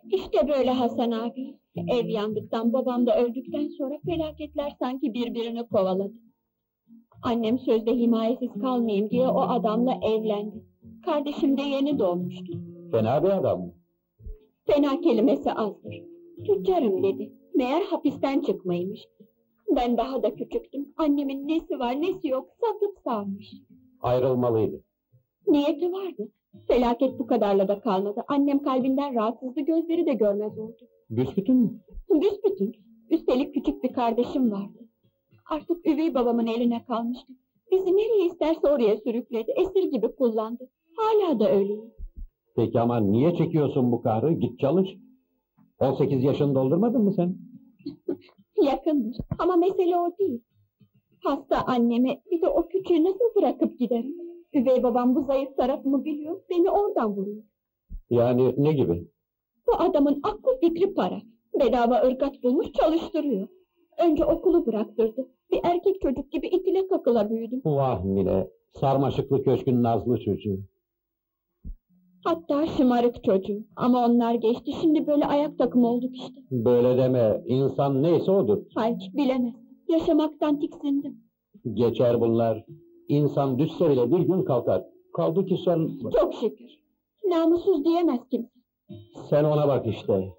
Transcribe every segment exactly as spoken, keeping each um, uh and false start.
İşte böyle Hasan abi. Ev yandıktan, babam da öldükten sonra felaketler sanki birbirini kovaladı. Annem sözde himayesiz kalmayayım diye o adamla evlendi. Kardeşim de yeni doğmuştu. Fena bir adam mı? Fena kelimesi azdır. Tüccarım dedi. Meğer hapisten çıkmaymış. Ben daha da küçüktüm. Annemin nesi var nesi yok satıp salmış. Ayrılmalıydı. Niyeti vardı. Felaket bu kadarla da kalmadı. Annem kalbinden rahatsızdı, gözleri de görmez oldu. Büsbütün mü? Büsbütün. Üstelik küçük bir kardeşim vardı. Artık üvey babamın eline kalmıştı. Bizi nereye isterse oraya sürükledi, esir gibi kullandı. Hala da öyleyim. Peki ama niye çekiyorsun bu kahrı? Git çalış. on sekiz yaşını doldurmadın mı sen? Yakındır ama mesele o değil. Hasta annemi, bir de o küçüğü nasıl bırakıp giderim? Üvey babam bu zayıf tarafımı biliyor, beni oradan vuruyor. Yani ne gibi? Bu adamın aklı fikri para. Bedava ırgat bulmuş çalıştırıyor. Önce okulu bıraktırdı. Bir erkek çocuk gibi itile kakıla büyüdüm. Vah Mine, sarmaşıklı köşkün nazlı çocuğu. Hatta şımarık çocuğu. Ama onlar geçti, şimdi böyle ayak takımı olduk işte. Böyle deme, insan neyse odur. Hayır, bilemez. Yaşamaktan tiksindim. Geçer bunlar. İnsan düşse bile bir gün kalkar. Kaldı ki sen... Çok şükür. Namussuz diyemez kimse. Sen ona bak işte.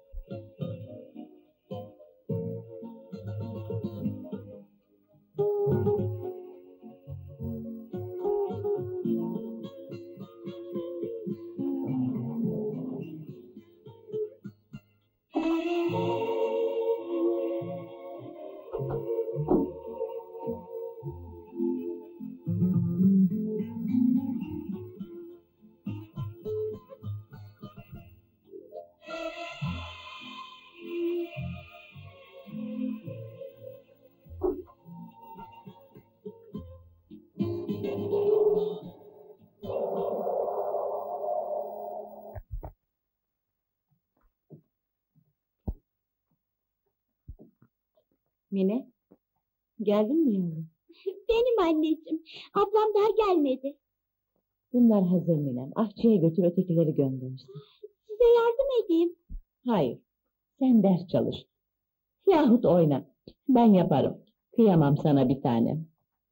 Mine, geldin mi yavrum? Benim anneciğim, ablam daha gelmedi. Bunlar hazır Minem, ahçıya götür ötekileri göndersin. Size yardım edeyim. Hayır, sen ders çalış. Yahut oyna, ben yaparım. Kıyamam sana bir tanem.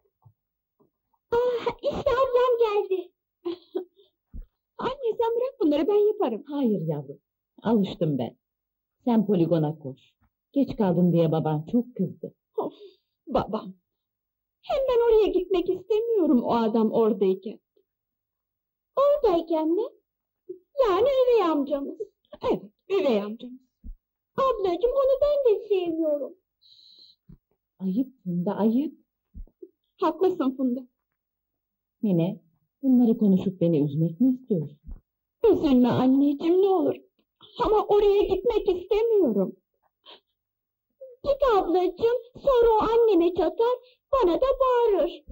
Ah, işte ablam geldi. Anne sen bırak bunları, ben yaparım. Hayır yavrum, alıştım ben. Sen poligona koş. Geç kaldın diye baban çok kızdı. Of, babam. Hem ben oraya gitmek istemiyorum o adam oradayken. Oradayken mi? Yani üvey amcamız. Evet, üvey amcamız. Ablacığım onu ben de sevmiyorum. Ayıp Funda, ayıp. Haklısın Funda. Mine, bunları konuşup beni üzmek mi istiyorsun? Üzülme anneciğim ne olur. Ama oraya gitmek istemiyorum. Git ablacığım, sonra o anneme çatar, bana da bağırır.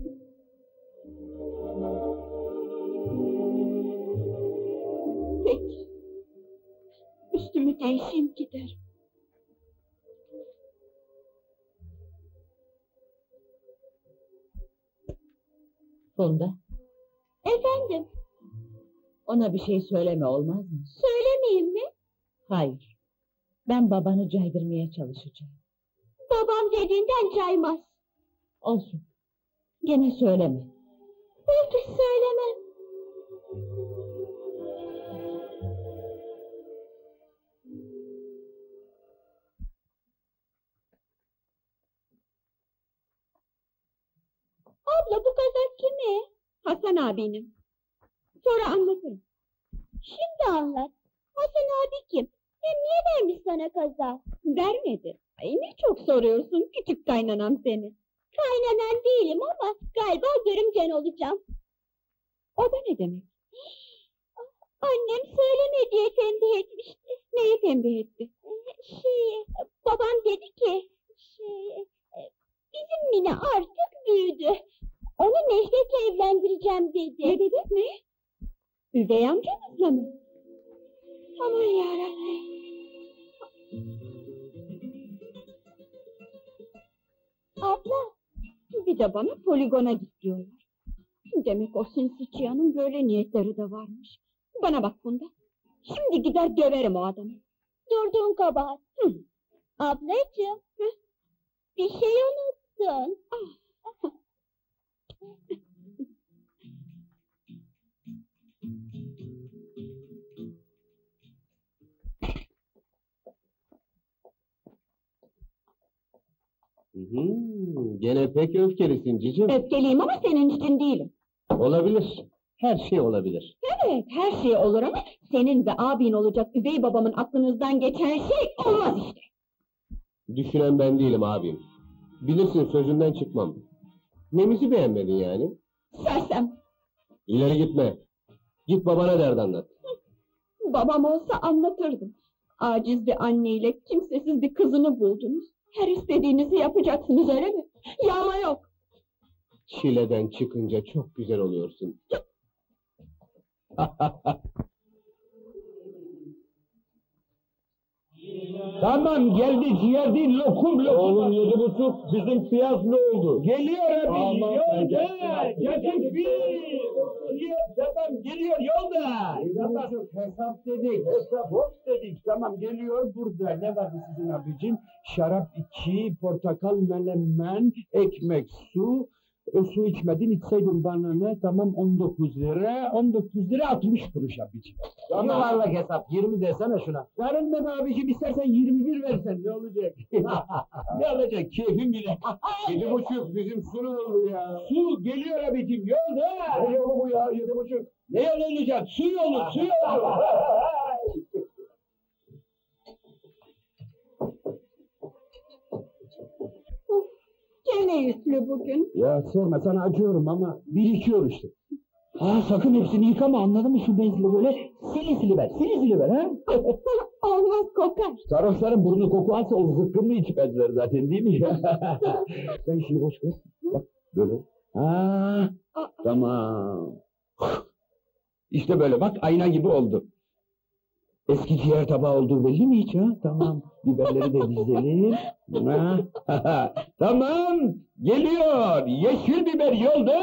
Peki. Üstümü değişeyim giderim. Funda, Efendim, ona bir şey söyleme olmaz mı? söylemeyeyim mi? Hayır, ben babanı caydırmaya çalışacağım. Babam dediğinden caymaz. Olsun, gene söyleme. Peki söylemem. Abla bu kazak kimin? Hasan abinin. Sonra anlatırım. Şimdi anlat. Hasan abi kim? Hem niye vermiş sana kazağı? Vermedi. Ay ne çok soruyorsun, küçük kaynanam seni. Kaynanan değilim ama galiba görümcen olacağım. O da ne demek? Annem söyleme diye tembih etmişti. Neye tembih etti? Şey, babam dedi ki, şey, bizim Mine artık büyüdü. Onu Necdet'le evlendireceğim dedi. Ne dedi? Ne? Üvey amcanızla mı? Aman yarabbim. Abla, bir de bana poligona git diyorlar. Demek o sinsi çıyanın böyle niyetleri de varmış. Bana bak Funda, şimdi gider döverim o adamı. Durduğun kabahat. Hı. Ablacığım, hı, bir şey unuttun. Ah. Hmm, gene pek öfkelisin cicim. Öfkeliyim ama senin için değilim. Olabilir. Her şey olabilir. Evet, her şey olur ama senin ve abin olacak üvey babamın aklınızdan geçen şey olmaz işte. Düşünen ben değilim abim. Bilirsin sözünden çıkmam. Nemizi beğenmedin yani? Sersem, İleri gitme. Git babana dert anlat. babam olsa anlatırdım. Aciz bir anneyle kimsesiz bir kızını buldunuz. Her istediğinizi yapacaksınız öyle mi? Yağma yok. Çileden çıkınca çok güzel oluyorsun. Tamam geldi ciğer değil lokum lokum. Oğlum yedi buçuk bizim piyaz ne oldu? Geliyor abi Tamam, yolda. gelsin. Cacık bir. Tamam geliyor yolda. Tamam. Hesap dedik, hesap hop dedik. Tamam geliyor burada. Ne vardı sizin abicim? Şarap iki, portakal menemen, ekmek, su. E, su içmedin, içseydin bana ne? Tamam on dokuz lira, on dokuz lira altmış kuruş abicim. Yuvarlak hesap yirmi desene şuna. Yarın be abicim istersen yirmi bir versen ne olacak? Ne olacak keyfim bile. Yedi buçuk bizim su ne oldu ya? Su geliyor abicim yolda. Ne yolu bu ya yedi buçuk? Ne yol olacak? Su yolu, su yolu. Gene yüklü bugün. Ya sorma sana acıyorum ama birikiyor işte. Ha sakın hepsini yıkama anladın mı şu bezle böyle sili sili ver sili sili ver ha. Olmaz kokar. Sarhoşların burnu koku alsa o zıkkımı içmezler zaten değil mi? Sen işini boş ver. Bak böyle. Ha tamam. İşte böyle bak ayna gibi oldu. Eski ciğer tabağı olduğu belli mi hiç ha? Tamam. Biberleri de dizelim. Ha. Tamam. Geliyor. Yeşil biber yolda.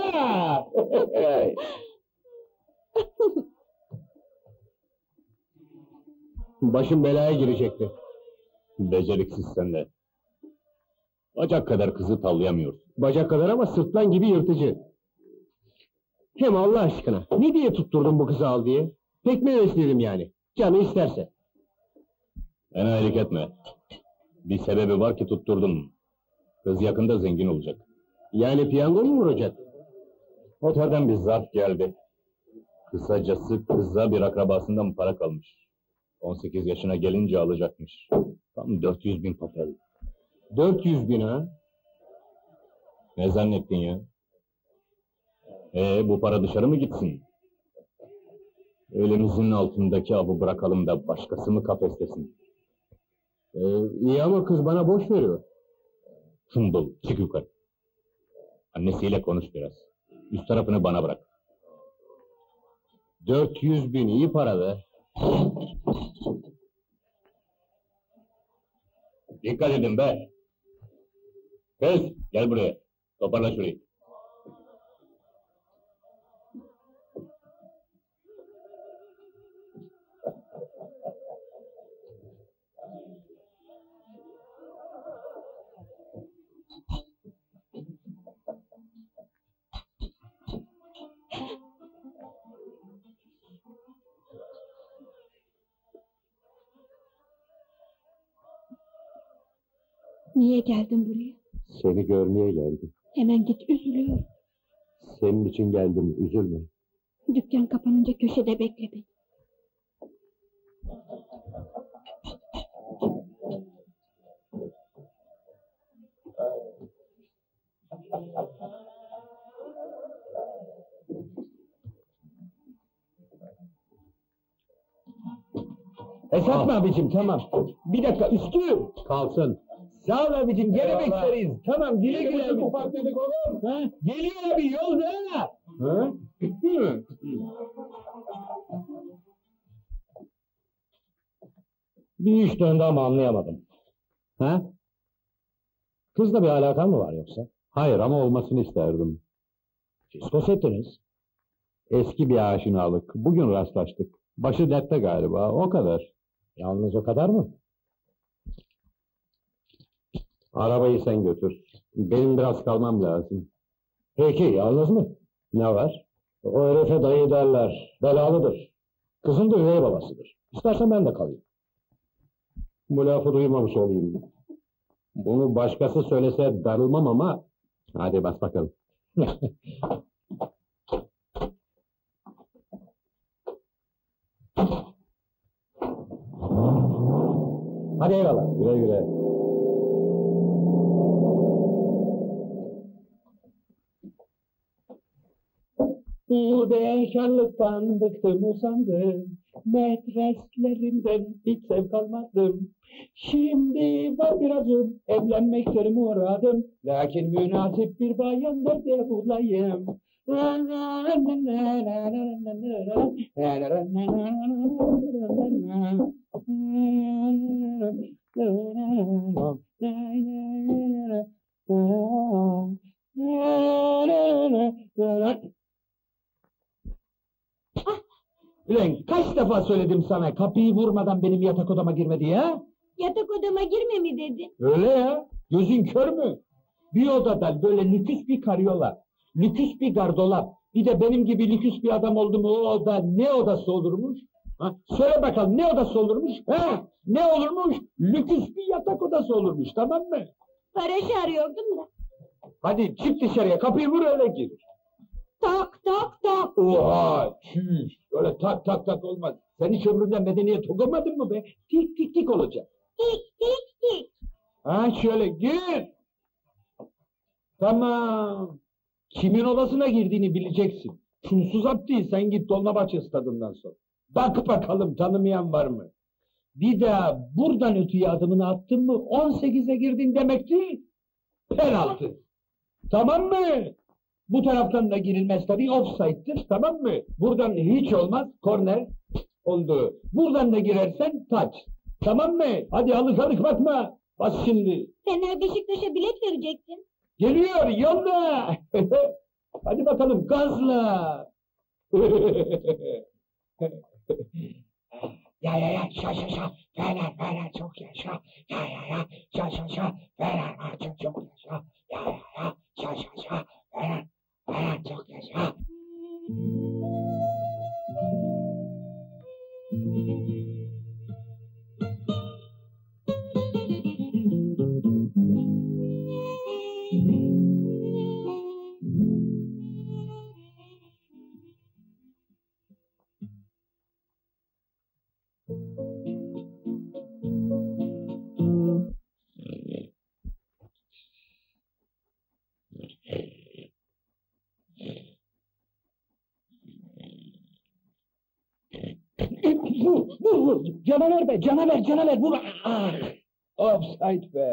Başım belaya girecekti. Beceriksiz sen de. Bacak kadar kızı tavlayamıyorsun. Bacak kadar ama sırtlan gibi yırtıcı. Hem Allah aşkına ne diye tutturdun bu kızı al diye? Pek mi hevesledim yani? Canı isterse. Enayilik etme. Bir sebebi var ki tutturdum. Kız yakında zengin olacak. Yani piyango mu vuracak? Otelden bir zarf geldi. Kısacası kıza bir akrabasından para kalmış. on sekiz yaşına gelince alacakmış. Tam dört yüz bin papel. Dört yüz bin ha? Ne zannettin ya? Ee, bu para dışarı mı gitsin? Elimizin altındaki avı bırakalım da başkası mı kafeslesin? Ee, iyi ama kız bana boş veriyor. Tımbıl, çık yukarı. Annesiyle konuş biraz. Üst tarafını bana bırak. Dört yüz bin iyi para be. Dikkat edin be! Kız, gel buraya. Toparla şurayı. Niye geldin buraya? Seni görmeye geldim. Hemen git, üzülüyorum. Senin için geldim, üzülme. Dükkan kapanınca köşede bekle beni. Esat mı abicim tamam. Bir dakika üstü. Kalsın. Sağ ol abicim gene Eyvallah. bekleriz. Tamam güle güle Yedi buçuk abi. ufak dedik oğlum. Ha? Geliyor abi yolda. Ha? Gitti mi? Bir iş döndü ama anlayamadım. Ha? Kızla bir alakan mı var yoksa? Hayır ama olmasını isterdim. Fiskos ettiniz. Eski bir aşinalık. Bugün rastlaştık. Başı dertte galiba, o kadar. Yalnız o kadar mı? Arabayı sen götür. Benim biraz kalmam lazım. Peki, yalnız mı? Ne var? O herife dayı derler. Belalıdır. Kızın da üvey babasıdır. İstersen ben de kalayım. Bu lafı duymamış olayım. Bunu başkası söylese darılmam ama... Hadi bas bakalım. Hadi eyvallah. Güle güle. Bu bekarlıktan bıktım usandım. Metreslerimden hiç zevk almadım. Şimdi var birazım evlenmektir muradım. Lakin münasip bir bayan nerede bulayım? Ulan kaç defa söyledim sana kapıyı vurmadan benim yatak odama girme diye ha? Yatak odama girme mi dedi? Öyle ya. Gözün kör mü? Bir odada böyle lüküs bir karyola, lüküs bir gardolap, bir de benim gibi lüküs bir adam oldu mu o oda ne odası olurmuş? Ha? Söyle bakalım ne odası olurmuş? Ha? Ne olurmuş? Lüküs bir yatak odası olurmuş, tamam mı? Paraşı arıyordum da. Hadi çık dışarıya, kapıyı vur öyle gir. Tak tak tak. Oha, çüş. Öyle tak tak tak olmaz. Sen hiç ömründe medeniyet okumadın mı be? Tik tik tik olacak. Tik tik tik. Ha şöyle gir. Tamam. Kimin odasına girdiğini bileceksin. Çulsuz Abdi sen git Dolmabahçe stadından sonra. Bak bakalım tanımayan var mı? Bir daha buradan öteye adımını attın mı on sekize girdin demektir. Penaltı. Tamam mı? Bu taraftan da girilmez tabii offside'dir tamam mı? Buradan hiç olmaz korner oldu. Buradan da girersen taç. Tamam mı? Hadi alık alık bakma. Bas şimdi. Fener Beşiktaş'a bilet verecektin. Geliyor yolla. Hadi bakalım gazla. Ya ya ya şa şa şa Fener Fener çok yaşa. Ya ya ya şa şa şa Fener ha, çok çok yaşa. Ya ya ya şa şa şa Fener Fener çok yaşa. Vur, vur, vur. Canavar be, canavar, canavar. Vur. Ah, offside be.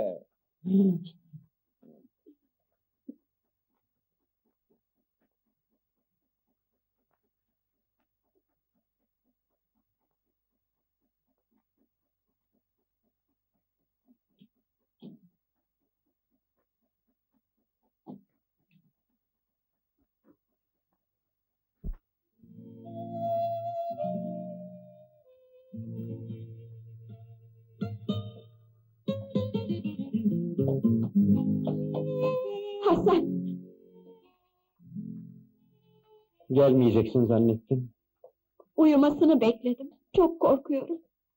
Hasan. Gelmeyeceksin zannettim. Uyumasını bekledim. Çok korkuyorum.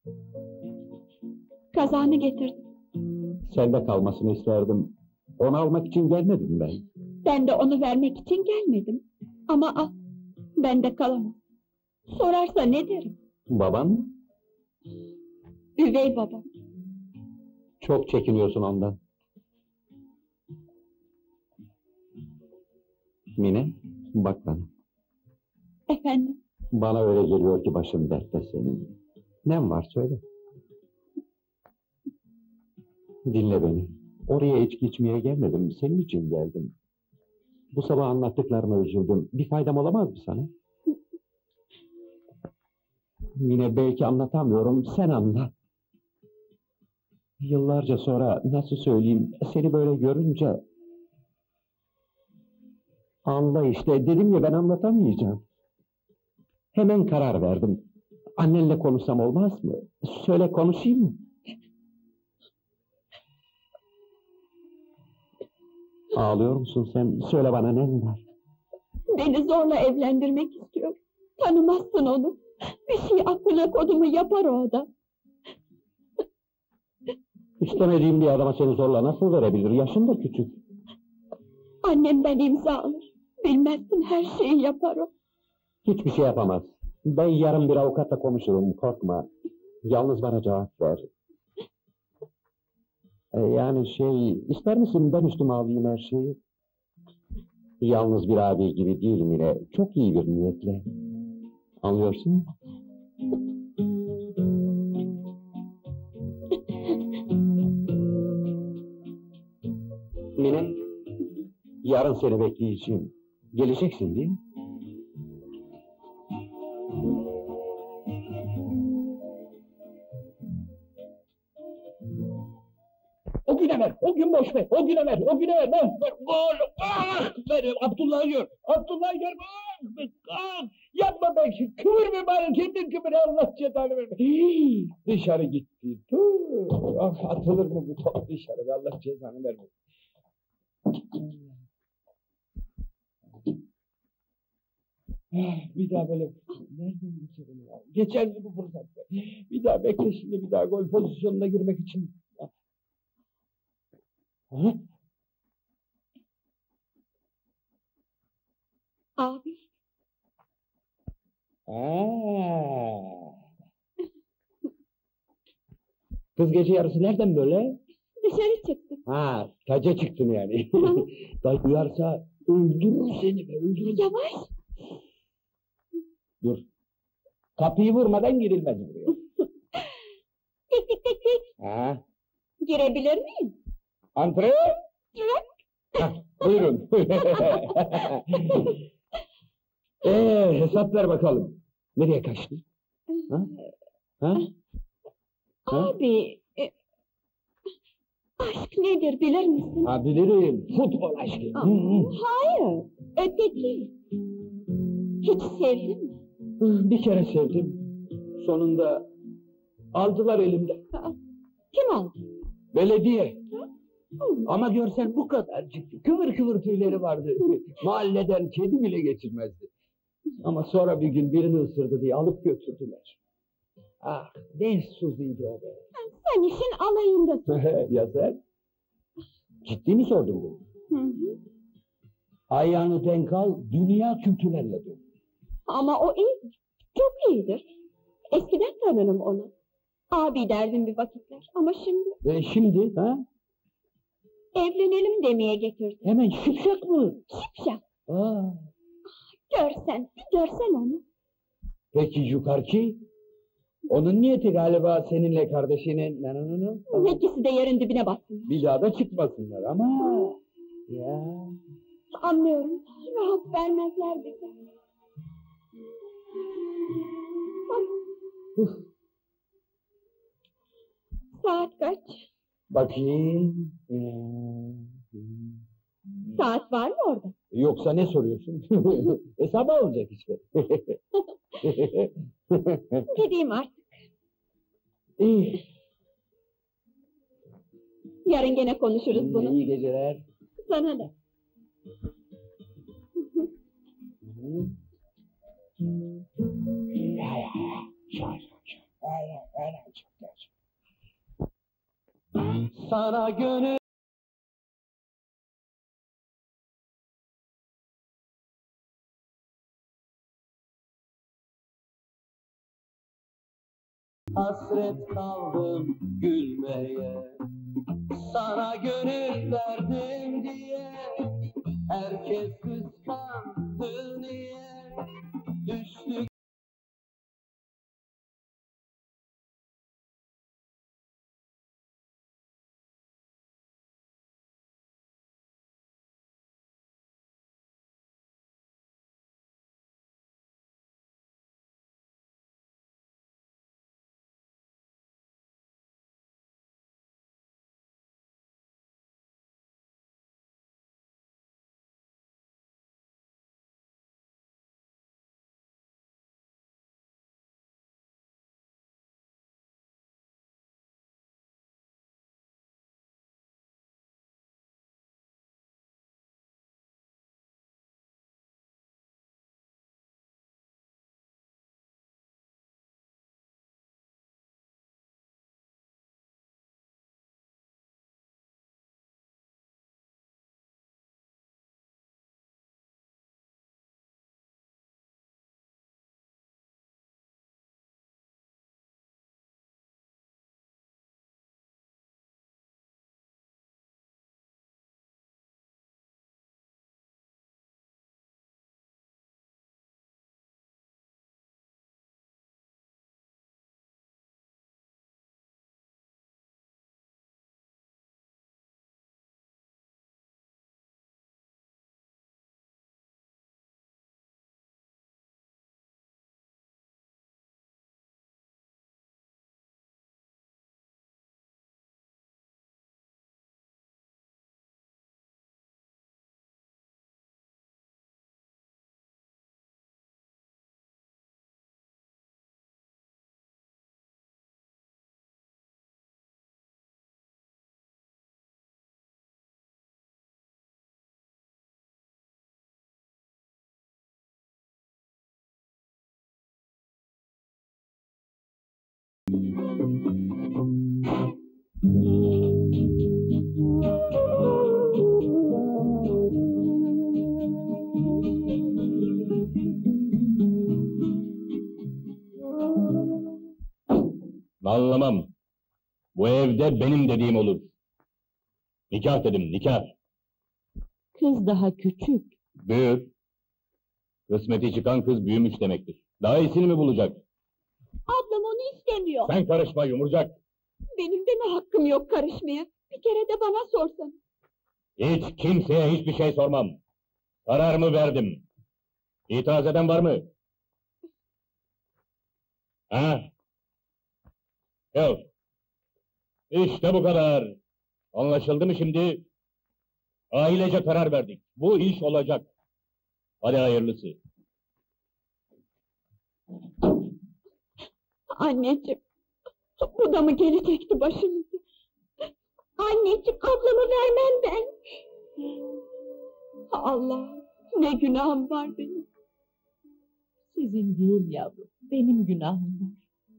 Kazanı getirdim. Sende kalmasını isterdim. Onu almak için gelmedim ben. Ben de onu vermek için gelmedim. Ama al. Ben de kalamam. Sorarsa ne derim? Baban mı? Üvey babam. Çok çekiniyorsun ondan. Mine, bak bana. Efendim? Bana öyle geliyor ki başın dertte senin. Nem var söyle. Dinle beni. Oraya içki içmeye gelmedim, senin için geldim. Bu sabah anlattıklarına üzüldüm. Bir faydam olamaz mı sana? Mine belki anlatamıyorum, sen anlat. Yıllarca sonra nasıl söyleyeyim, seni böyle görünce... Anla işte, dedim ya ben anlatamayacağım. Hemen karar verdim. Annenle konuşsam olmaz mı? Söyle konuşayım mı? Ağlıyor musun sen? Söyle bana ne var? Beni zorla evlendirmek istiyor. Tanımazsın onu. Bir şey aklına kodu mu yapar o adam. İstemediğim bir adama seni zorla nasıl verebilir? Yaşın da küçük. Annemden imza alır. Bilmezsin her şeyi yapar o. Hiçbir şey yapamaz. Ben yarın bir avukatla konuşurum, korkma. Yalnız bana cevap ver. E, yani şey, ister misin ben üstüme alayım her şeyi? Yalnız bir abi gibi değil Mine, çok iyi bir niyetle. Anlıyorsun mu? Mine, yarın seni bekleyeceğim. Geleceksin değil mi? O güne ver, o gün boş ver, o güne ver, o güne ver, ver, ver, gol, ah, ver, Abdullah gör, Abdullah gör, ah, ah, yapma be, kıvır be bari, kendin kıvır, Allah cezanı verme. Hii, dışarı gitti, tüh, ah, atılır mı bu top dışarı, Allah cezanı verme. Ah, bir daha böyle, nereden geçerim ya, geçer mi bu fırsat be, bir daha bekle şimdi, bir daha gol pozisyonuna girmek için. Hı? Abi, Aa. Kız gece yarısı nereden böyle? dışarı çıktım. Ha, taca çıktın yani. Dayı duyarsa öldürür seni be, öldürür. Yavaş. Dur. Kapıyı vurmadan girilmez buraya. Tik tik tik tik. Ha, Girebilir miyim? antre. Evet. Hah, buyurun. Ee, hesap ver bakalım. Nereye kaçtı? Ha? Ha? Ha? Abi, e, aşk nedir bilir misin? Ha, bilirim. Futbol aşkı. Aa, Hı hı. hayır, öteki. Hiç sevdin mi? Bir kere sevdim. Sonunda aldılar elimden. Aa, kim aldı? Belediye. Hı. Ama görsen bu kadarcık. Kıvır kıvır tüyleri vardı. Mahalleden kedi bile geçirmezdi. Ama sonra bir gün birini ısırdı diye alıp götürdüler. Ah, ne suzuydu o be. Sen işin alayındasın. Ya sen? Ciddi mi sordun bunu? Hı hı. Ayağını denk al, dünya kültürlerle dolu. Ama o iyidir. Çok iyidir. Eskiden tanırım onu. Abi derdim bir vakitler. Ama şimdi E şimdi, ha? evlenelim demeye getirdi. Hemen şıpşak mı? Şipşak. Aa, Görsen, bir görsen onu. peki yukarıki? Onun niyeti galiba seninle kardeşinin... Na, na, na, na. İkisi de yerin dibine bassın. Bir daha da çıkmasınlar ama... Ya... Anlıyorum. Rahat vermezler bize. Uf, Saat kaç? bakayım... Ee, Saat var mı orada? Yoksa ne soruyorsun? Hesabı alacak işte. Gideyim artık. İyi. Yarın gene konuşuruz bunu. İyi geceler. Sana da. Ya ya ya. Şah şah şah. Aynen aynen. Sana gönül hasret kaldım gülmeye. Sana gönül verdim diye herkes kıskandı niye? Düştü Anlamam. Bu evde benim dediğim olur. Nikah dedim, nikah. Kız daha küçük. Büyür. Kısmeti çıkan kız büyümüş demektir. Daha iyisini mi bulacak? Ablam onu istemiyor. Sen karışma yumurcak. Benim de mi hakkım yok karışmaya? Bir kere de bana sorsan. Hiç kimseye hiçbir şey sormam. Kararımı verdim. İtiraz eden var mı? Ha? Yok. İşte bu kadar. Anlaşıldı mı şimdi? Ailece karar verdik. Bu iş olacak. Hadi hayırlısı. Anneciğim, bu da mı gelecekti başımıza? Anneciğim, ablamı vermem ben. Allah, ne günahım var benim. Sizin değil yavrum, benim günahım var.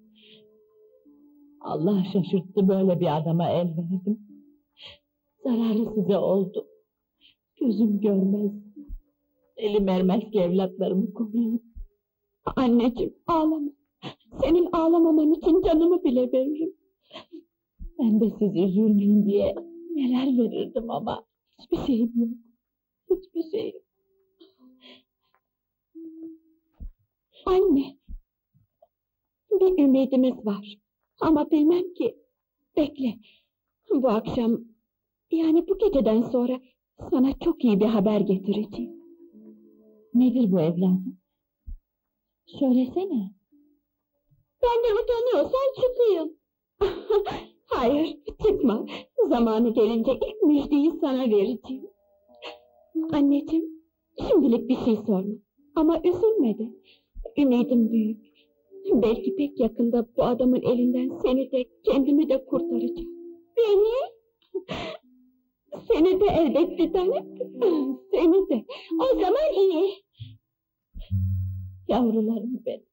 Allah şaşırttı, böyle bir adama el verdim. Zararı size oldu. Gözüm görmez. Elim ermez ki evlatlarımı koruyayım. Anneciğim, ağlama. Senin ağlamaman için canımı bile veririm. Ben de siz üzülmeyin diye neler verirdim ama hiçbir şeyim yok. Hiçbir şeyim. Anne, bir ümidimiz var. Ama bilmem ki, bekle. Bu akşam, yani bu geceden sonra sana çok iyi bir haber getireceğim. Nedir bu evladım? Söylesene. Benden utanıyorsan çıkayım. Hayır, çıkma. Zamanı gelince ilk müjdeyi sana vereceğim. Anneciğim, şimdilik bir şey sorma. Ama üzülme de. Ümidim büyük. Belki pek yakında bu adamın elinden seni de kendimi de kurtaracağım. Beni? Seni de elbette tanem. Seni de. O zaman iyi. Yavrularım benim.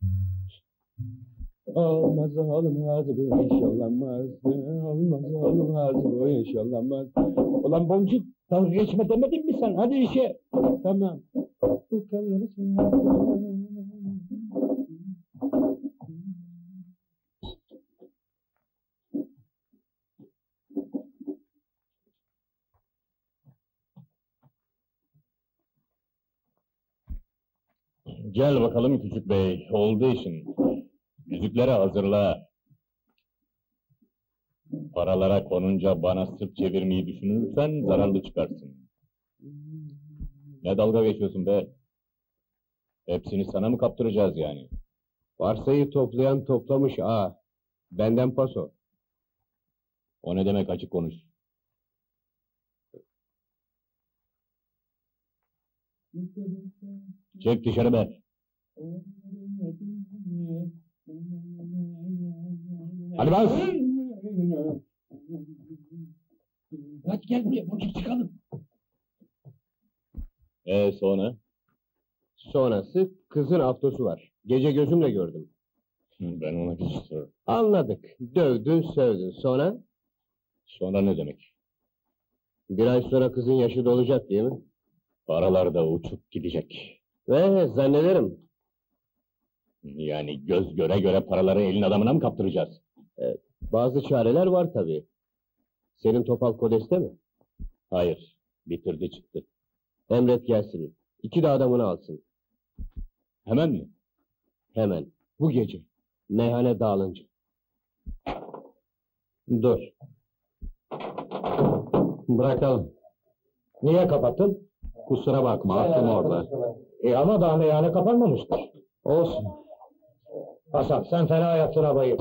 Olmaz olmaz bu iş olamaz. Olmaz olmaz bu iş olamaz. Ulan Boncuk, dalga geçme demedin mi sen? Hadi işe. Tamam. Bu kalır. Gel bakalım küçük bey, oldu işin. Yüzükleri hazırla. Paralara konunca bana sırt çevirmeyi düşünürsen zararlı çıkarsın. Ne dalga geçiyorsun be? Hepsini sana mı kaptıracağız yani? Varsayı toplayan toplamış ağa. Benden paso. O ne demek, açık konuş. Çek dışarı be. Hadi bas. Hadi gel buraya Boncuk, çıkalım. Ee sonra? Sonrası kızın aftosu var. Gece gözümle gördüm. Ben ona bir şey sorarım. Anladık. Dövdün, sövdün. Sonra? Sonra ne demek? Bir ay sonra kızın yaşı dolacak değil mi? Paralar da uçup gidecek. Ve zannederim. Yani göz göre göre paraları elin adamına mı kaptıracağız? Bazı çareler var tabii. Senin topal kodeste mi? Hayır, bitirdi çıktı. Emret gelsin. İki de adamını alsın. Hemen mi? Hemen. Bu gece. Meyhane dağılınca. Dur. Bırakalım. Niye kapattın? Kusura bakma, aklım orada. E ama daha meyhane kapanmamıştır. Olsun. Hasan, sen fena yaptın abayı.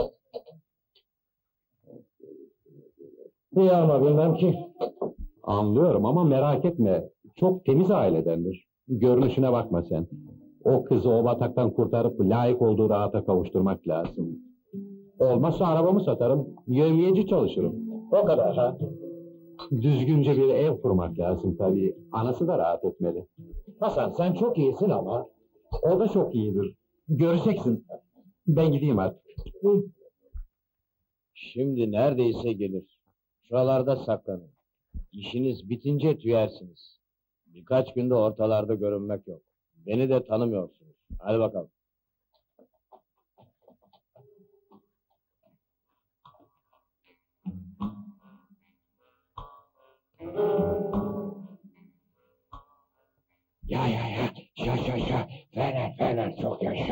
İyi ama bilmem ki. Anlıyorum ama merak etme. Çok temiz ailedendir. Görünüşüne bakma sen. O kızı o bataktan kurtarıp layık olduğu rahata kavuşturmak lazım. Olmazsa arabamı satarım, yevmiyeci çalışırım. O kadar ha. Düzgünce bir ev kurmak lazım tabii. Anası da rahat etmeli. Hasan sen çok iyisin ama o da çok iyidir. Göreceksin. Ben gideyim artık. Şimdi neredeyse gelir. Şuralarda saklanın. İşiniz bitince tüyersiniz. Birkaç günde ortalarda görünmek yok. Beni de tanımıyorsunuz. Hadi bakalım.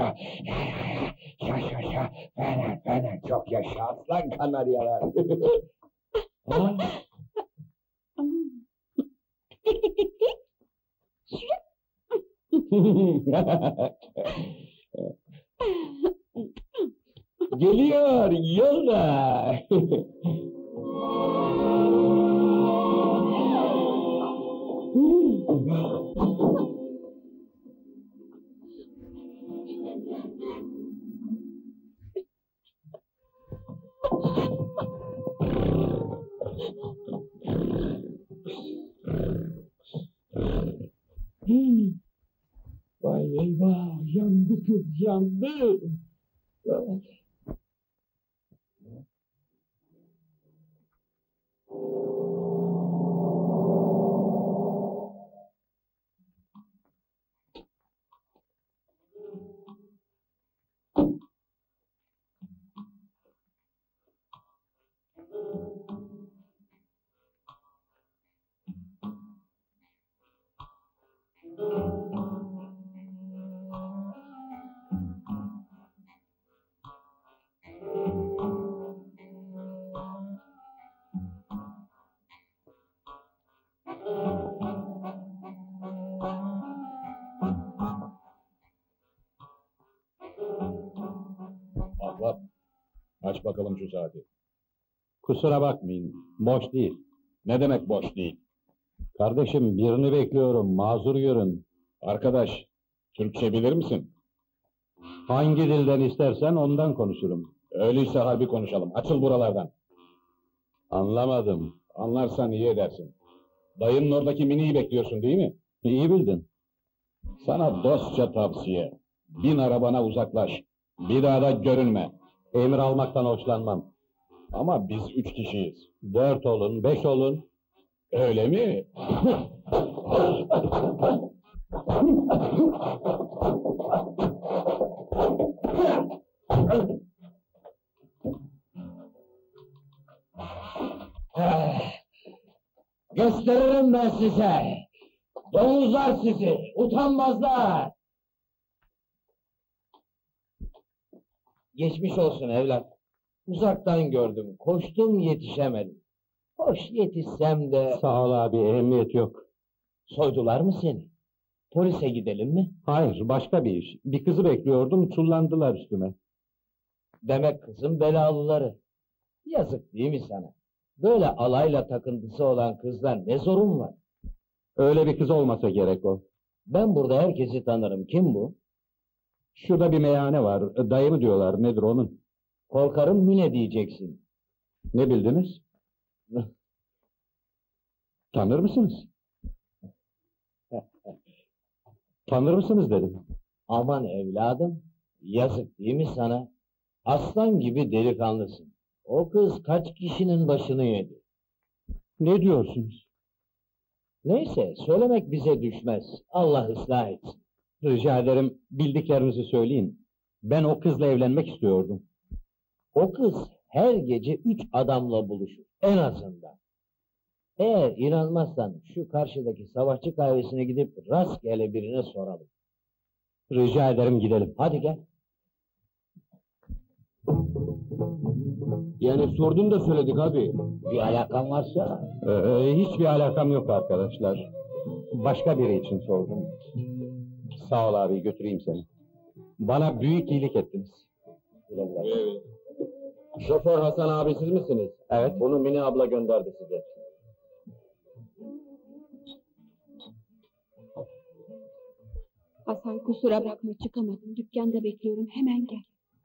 Yaşa yaşa. Fener fener. Çok yaşa aslan kanaryalar. Ha? Tik tik tik tik. Geliyor yolda. Vay eyvah, yandı kız, yandı. Ahbap, aç bakalım şu saati. Kusura bakmayın, boş değil. Ne demek boş değil? Kardeşim, birini bekliyorum, mazur görün. Arkadaş, Türkçe bilir misin? Hangi dilden istersen ondan konuşurum. Öyleyse harbi konuşalım, açıl buralardan. Anlamadım. Anlarsan iyi edersin. Dayının oradaki miniyi bekliyorsun değil mi? İyi bildin. Sana dostça tavsiye. Bin arabana uzaklaş. Bir daha da görünme. Emir almaktan hoşlanmam. Ama biz üç kişiyiz. Dört olun, beş olun. Öyle mi? Gösteririm ben size! Domuzlar sizi, utanmazlar! Geçmiş olsun evlat. Uzaktan gördüm, koştum yetişemedim. Hoş yetişsem de... Sağ ol abi, ehemmiyet yok. Soydular mı seni? Polise gidelim mi? Hayır, başka bir iş. Bir kızı bekliyordum, çullandılar üstüme. Demek kızın belalıları. Yazık değil mi sana? Böyle alayla takıntısı olan kızlar ne zorun var? Öyle bir kız olmasa gerek o. Ben burada herkesi tanırım. Kim bu? Şurada bir meyhane var, dayı mı diyorlar, nedir onun? Korkarım Mine diyeceksin. Ne bildiniz? Tanır mısınız? Tanır mısınız dedim. Aman evladım, yazık değil mi sana? Aslan gibi delikanlısın. O kız kaç kişinin başını yedi. Ne diyorsunuz? Neyse, söylemek bize düşmez. Allah ıslah etsin. Rica ederim, bildiklerinizi söyleyin. Ben o kızla evlenmek istiyordum. O kız her gece üç adamla buluşur, en azından. Eğer inanmazsan şu karşıdaki savaşçı kahvesine gidip rastgele birine soralım. Rica ederim gidelim. Hadi gel. Yani sordun da söyledik abi. Bir alakan varsa... Ee, hiçbir alakam yok arkadaşlar. Başka biri için sordum. Sağ ol abi, götüreyim seni. Bana büyük iyilik ettiniz. Güle güle. Şoför Hasan abi siz misiniz? Evet. Bunu Mine abla gönderdi size. Hasan kusura bakma çıkamadım. Dükkanda bekliyorum. Hemen gel.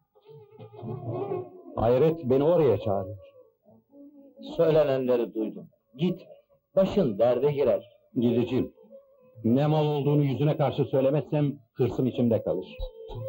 Hayret, beni oraya çağırıyor. Söylenenleri duydum. Git. Başın derde girer. Gideceğim. Ne mal olduğunu yüzüne karşı söylemezsem hırsım içimde kalır.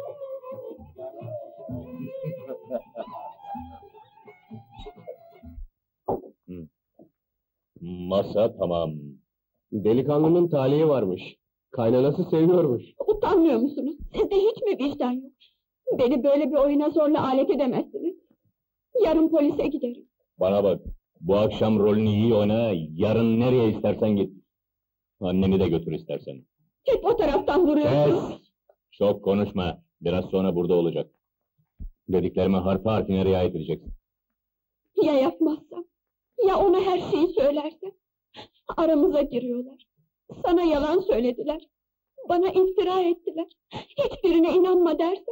Masa tamam. Delikanlının talihi varmış. Kaynanası seviyormuş. Utanmıyor musunuz? Sizde hiç mi vicdan yok? Beni böyle bir oyuna zorla alet edemezsiniz. Yarın polise giderim. Bana bak, bu akşam rolünü iyi oyna, yarın nereye istersen git. Anneni de götür istersen. Hep o taraftan vuruyorsunuz. Kes! Çok konuşma. Biraz sonra burada olacak. Dediklerime harfi harfine riayet edeceksin. Ya yapmazsam? Ya ona her şeyi söylersem? Aramıza giriyorlar. Sana yalan söylediler. Bana iftira ettiler. Hiçbirine inanma dersen?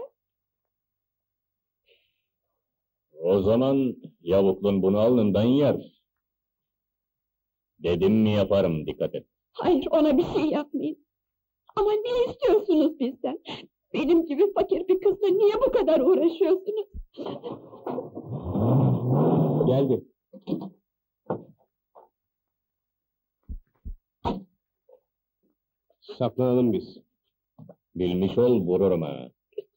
O zaman yavuklun bunu alnından yer. Dedim mi yaparım, dikkat et. Hayır, ona bir şey yapmayın. Ama ne istiyorsunuz bizden? Benim gibi fakir bir kızla niye bu kadar uğraşıyorsunuz? Geldi. Saklanalım biz. Bilmiş ol, vururum ha.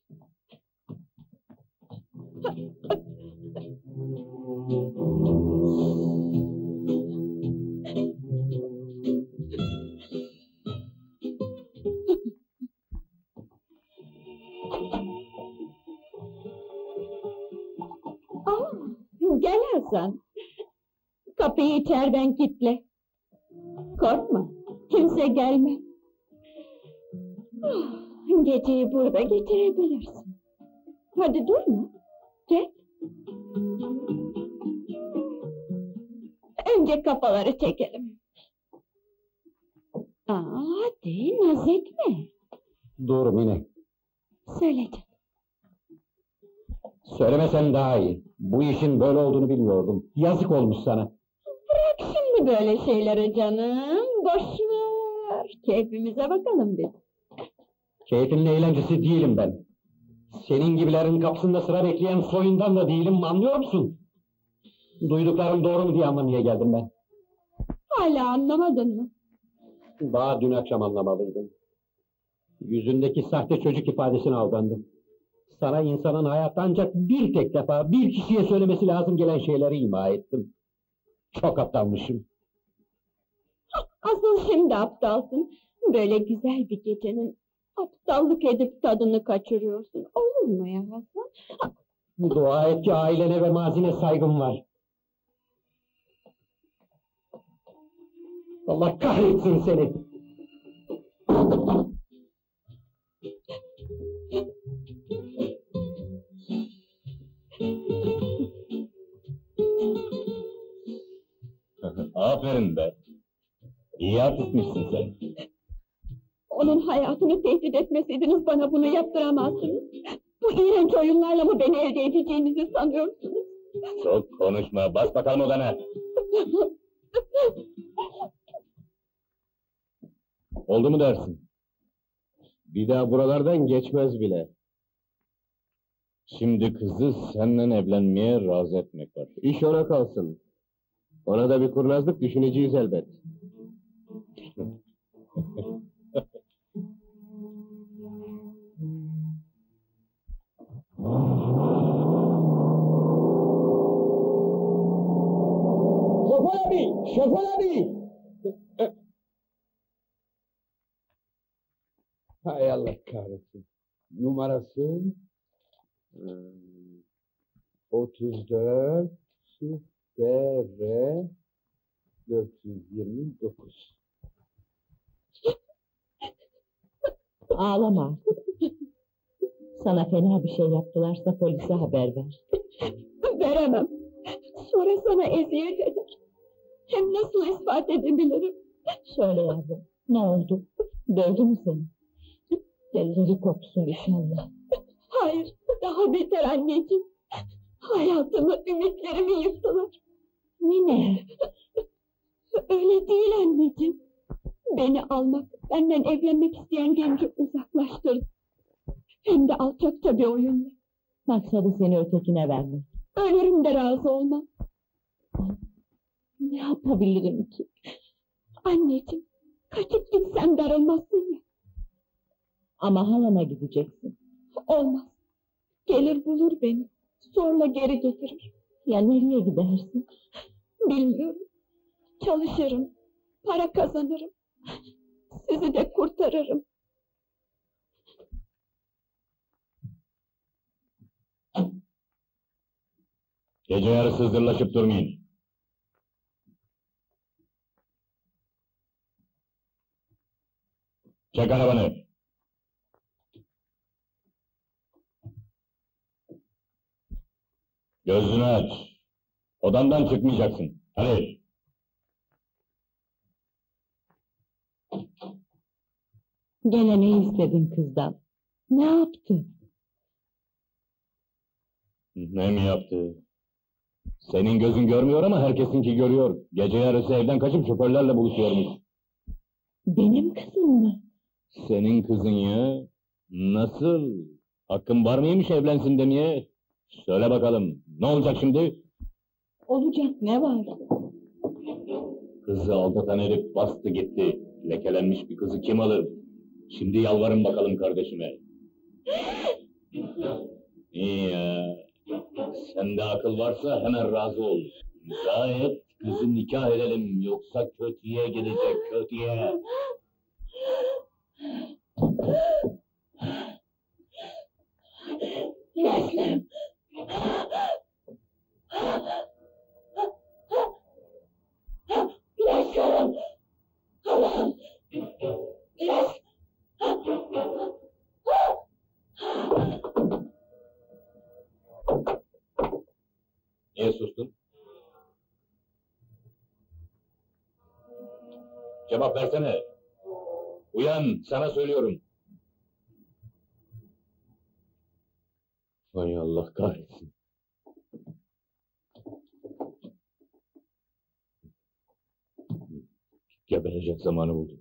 Aa, gel Hasan. Kapıyı içeriden kilitle. Korkma, kimse gelmez. Ah, geceyi burada geçirebilirsin. Hadi durma, gel. Önce kafaları çekelim. Aa, hadi naz etme. Dur Mine. Söyle canım. Söylemesen daha iyi. Bu işin böyle olduğunu bilmiyordum. Yazık olmuş sana. Bırak şimdi böyle şeyleri canım. Boş ver. Keyfimize bakalım biz. Keyfinin eğlencesi değilim ben. Senin gibilerin kapısında sıra bekleyen soyundan da değilim, anlıyor musun? Duyduklarım doğru mu diye anlamaya geldim ben. Hala anlamadın mı? Daha dün akşam anlamalıydım. Yüzündeki sahte çocuk ifadesine aldandım. Sana insanın hayatta ancak bir tek defa bir kişiye söylemesi lazım gelen şeyleri ima ettim. Çok aptalmışım. Asıl şimdi aptalsın. Böyle güzel bir gecenin aptallık edip tadını kaçırıyorsun. Olur mu ya Hasan? Dua et ki ailene ve mazine saygım var. Allah kahretsin seni! Aferin be! İyi artistmişsin sen. Onun hayatını tehdit etmeseydiniz bana bunu yaptıramazsınız. Bu iğrenç oyunlarla mı beni elde edeceğinizi sanıyorsunuz? Çok konuşma, bas bakalım odana! Oldu mu dersin? Bir daha buralardan geçmez bile. Şimdi kızı seninle evlenmeye razı etmek var. İş ona kalsın. Ona da bir kurnazlık düşüneceğiz elbet. Şoför abi! Şoför abi! Hay Allah kahretsin. Numarası hmm, otuz dört B R dört yüz yirmi dokuz. Ağlama artık. Sana fena bir şey yaptılarsa polise haber ver. Veremem. Sonra sana eziyet eder. Hem nasıl ispat edebilirim? Söyle yavrum, ne oldu? Dövdü mü seni? Elleri kopsun inşallah. Hayır, daha beter anneciğim. Hayatımı, ümitlerimi yıktılar. Nine, Öyle değil anneciğim. Beni almak, benden evlenmek isteyen genci uzaklaştırdı. Hem de alçakça bir oyunla. maksadı seni ötekine vermek. Ölürüm de razı olmam. Ne yapabilirim ki? Anneciğim, kaçıp gitsem darılmazsın ya. Ama halana gideceksin. Olmaz. Gelir bulur beni. Zorla geri getirir. Ya nereye gidersin? Bilmiyorum. Çalışırım. Para kazanırım. Sizi de kurtarırım. Gece yarısı zırlaşıp durmayın. Çek arabanı. Gözünü aç. Odandan çıkmayacaksın. Hadi. Gene ne istedin kızdan? Ne yaptı? Ne mi yaptı? Senin gözün görmüyor ama herkesinki görüyor. Gece yarısı evden kaçıp şoförlerle buluşuyormuş. Benim kızım mı? Senin kızın ya. Nasıl? Hakkın var mıymış evlensin demeye? Söyle bakalım, ne olacak şimdi? Olacak ne var? Kızı aldatan herif bastı gitti. Lekelenmiş bir kızı kim alır? Şimdi yalvarın bakalım kardeşime. İyi ya. Sende akıl varsa hemen razı ol. İmza et, kızı nikah edelim. Yoksa kötüye gidecek, kötüye. Yaşlım. İlaçlarım. Allah'ım. İlaç. Niye sustun? Cevap versene. Uyan, sana söylüyorum. Hay Allah kahretsin. Geberecek zamanı buldu.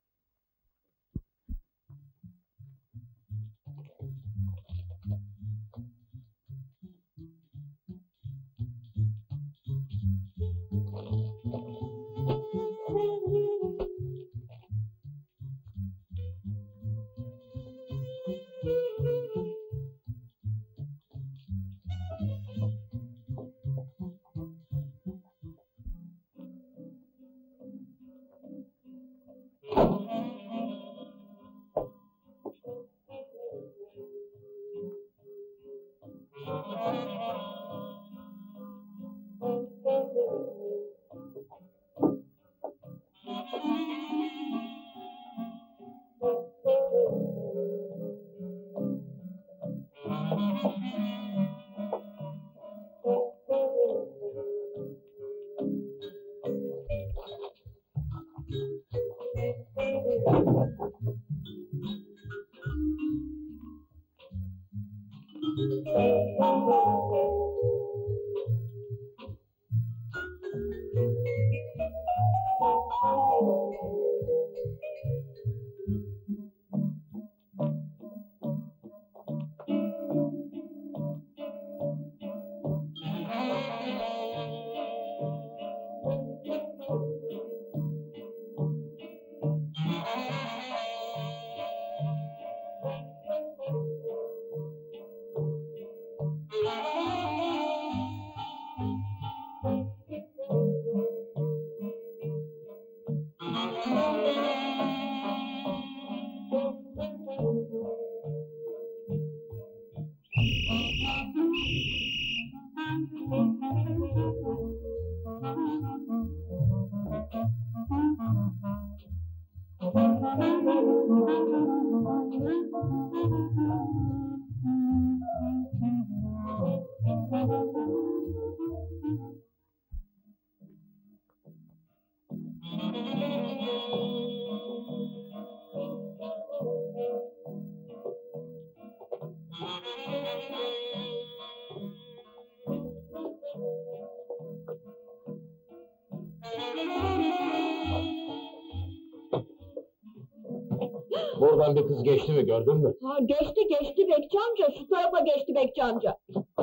Buradan bir kız geçti mi gördün mü? Ha, geçti geçti Bekçi amca, şu tarafa geçti Bekçi amca.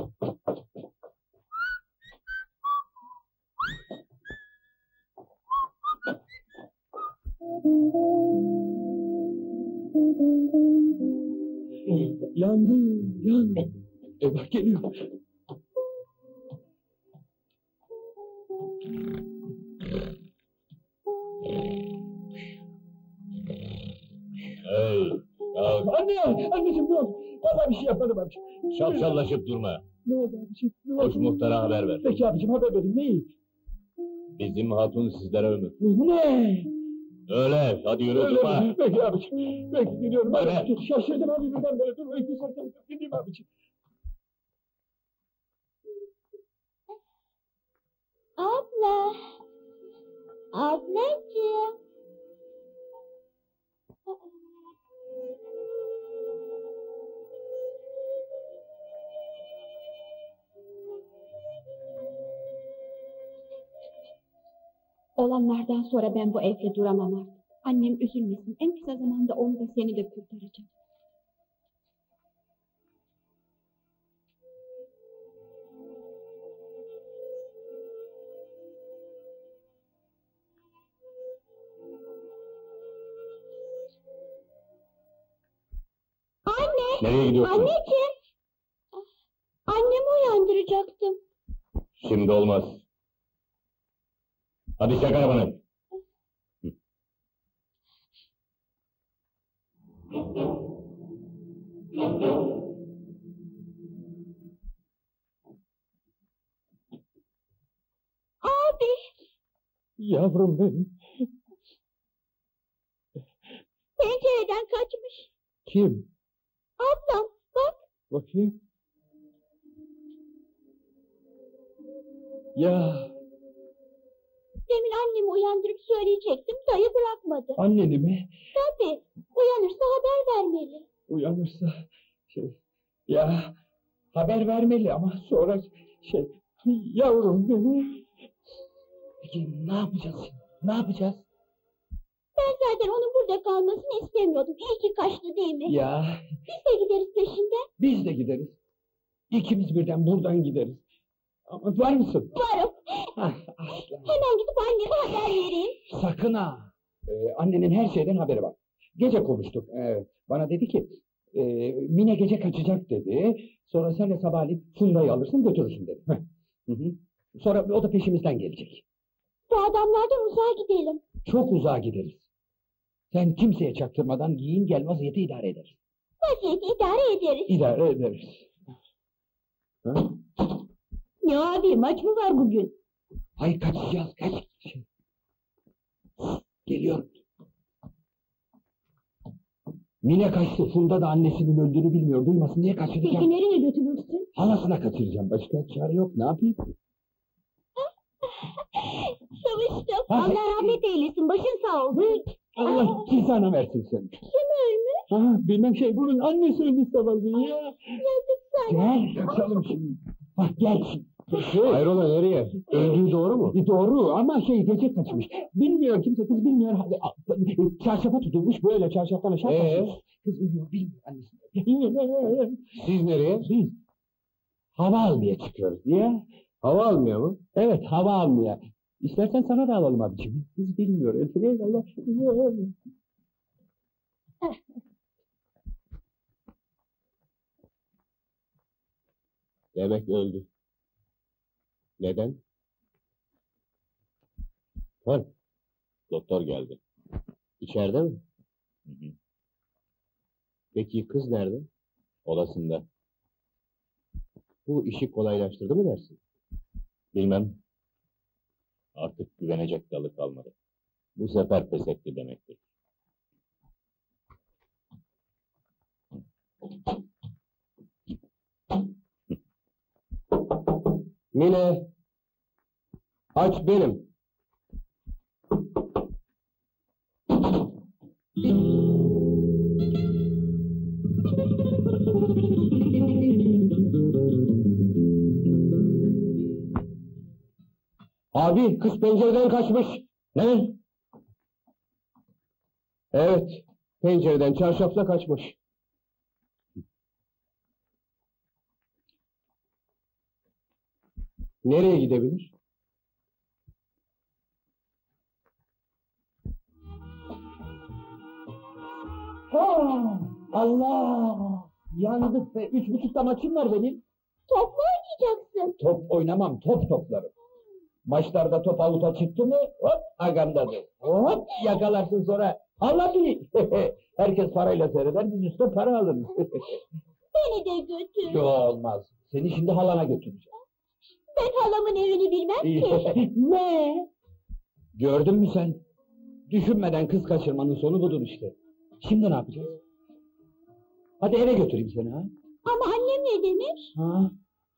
Yandı, yandı. Eyvah geliyor. Hey, kalk, Anne, anneciğim dur. Vallahi bir şey yapmadım abiciğim. şapşallaşıp durma. Ne oldu abiciğim? Ne Koş oldu? muhtara haber ver. Peki abiciğim haber verin. Neyi? Bizim hatun sizlere ömür. Ne? Öyle, hadi yürü Öyle durma. mi? Peki abiciğim. Peki gidiyorum. Hadi. Hadi. Dur, şaşırdım abi birden beri. Dur, öykü sarsam. Gideyim abiciğim. Ablacığım. Olanlardan sonra ben bu evde duramam artık. Annem üzülmesin. En kısa zamanda onu da seni de kurtaracağım. Anne! Nereye gidiyorsun? Anneciğim! Annemi uyandıracaktım. Şimdi olmaz. Hadi çek arabanı. Abi! Yavrum benim. Pencereden kaçmış. Kim? Ablam, bak. Bakayım. Ya Demin annemi uyandırıp söyleyecektim. Dayı bırakmadı. anneni mi? Tabii. Uyanırsa haber vermeli. Uyanırsa şey ya haber vermeli ama sonra şey yavrum benim. Peki ne yapacağız şimdi? Ne yapacağız? Ben zaten onun burada kalmasını istemiyordum. İyi ki kaçtı değil mi? Ya Biz de gideriz peşinden. biz de gideriz. İkimiz birden buradan gideriz. Ama var mısın? Varım. Hah, aslan. Hemen gidip anneme haber vereyim. Sakın ha. Ee, annenin her şeyden haberi var. Gece konuştuk. Evet. Bana dedi ki e, Mine gece kaçacak dedi. Sonra sen de sabahleyin Funda'yı alırsın götürürsün dedi. Heh. Hı hı. Sonra o da peşimizden gelecek. Bu adamlardan uzağa gidelim. Çok uzağa gideriz. Sen kimseye çaktırmadan giyin gel vaziyeti idare ederiz. Vaziyeti idare ederiz. İdare ederiz. Ha? Ne abi, maç mı var bugün? Hayır kaçacağız kaç. Geliyorum. Mine kaçtı. Funda da annesinin öldüğünü bilmiyor. Duymasın diye kaçıracağım. nereye götürürsün? Halasına kaçıracağım. Başka çare yok. Ne yapayım? Sıvıştım. Ha, Allah rahmet eylesin. Başın sağ olsun. Allah cezanı versin seni. Kim ölmüş? Ha, bilmem şey bunun annesi öldü sabahleyin ya. Yazık sana. Gel kaçalım şimdi. Bak gel şimdi. Şey, Hayrola nereye? Öldüğü doğru mu? Doğru ama şey gece kaçmış. Bilmiyor kimse kız bilmiyor. Hadi, a- çarşafa tutulmuş böyle çarşaftan aşağı Ee? kaçmış. Kız uyuyor bilmiyor annesi. Siz nereye? Biz hava almaya çıkıyoruz diye. Hava almıyor mu? Evet hava almaya. İstersen sana da alalım abiciğim. Kız bilmiyor. Ötürü Allah. Demek öldü. Neden? Ha, Doktor geldi. içeride mi? Hı hı. Peki kız nerede? Odasında. Bu işi kolaylaştırdı mı dersin? Bilmem. Artık güvenecek dalı kalmadı. Bu sefer pes etti demektir. Mine! Aç benim. Abi kız pencereden kaçmış. Ne? Evet, pencereden çarşafla kaçmış. Nereye gidebilir? Ha, Allah! Yandık be. Üç buçukta maçım var benim. Top mu oynayacaksın? Top oynamam, top toplarım. Maçlarda top avuta çıktı mı hop agandadır. Hop yakalarsın sonra. Allah bilir. Herkes parayla seyreder, biz üstte para alırız. Beni de götür. Yo olmaz. Seni şimdi halana götüreceğim. Ben halamın evini bilmem ki. Ne? Gördün mü sen? Düşünmeden kız kaçırmanın sonu budur işte. Şimdi ne yapacağız? Hadi eve götüreyim seni ha. Ama annem ne demiş? Ha?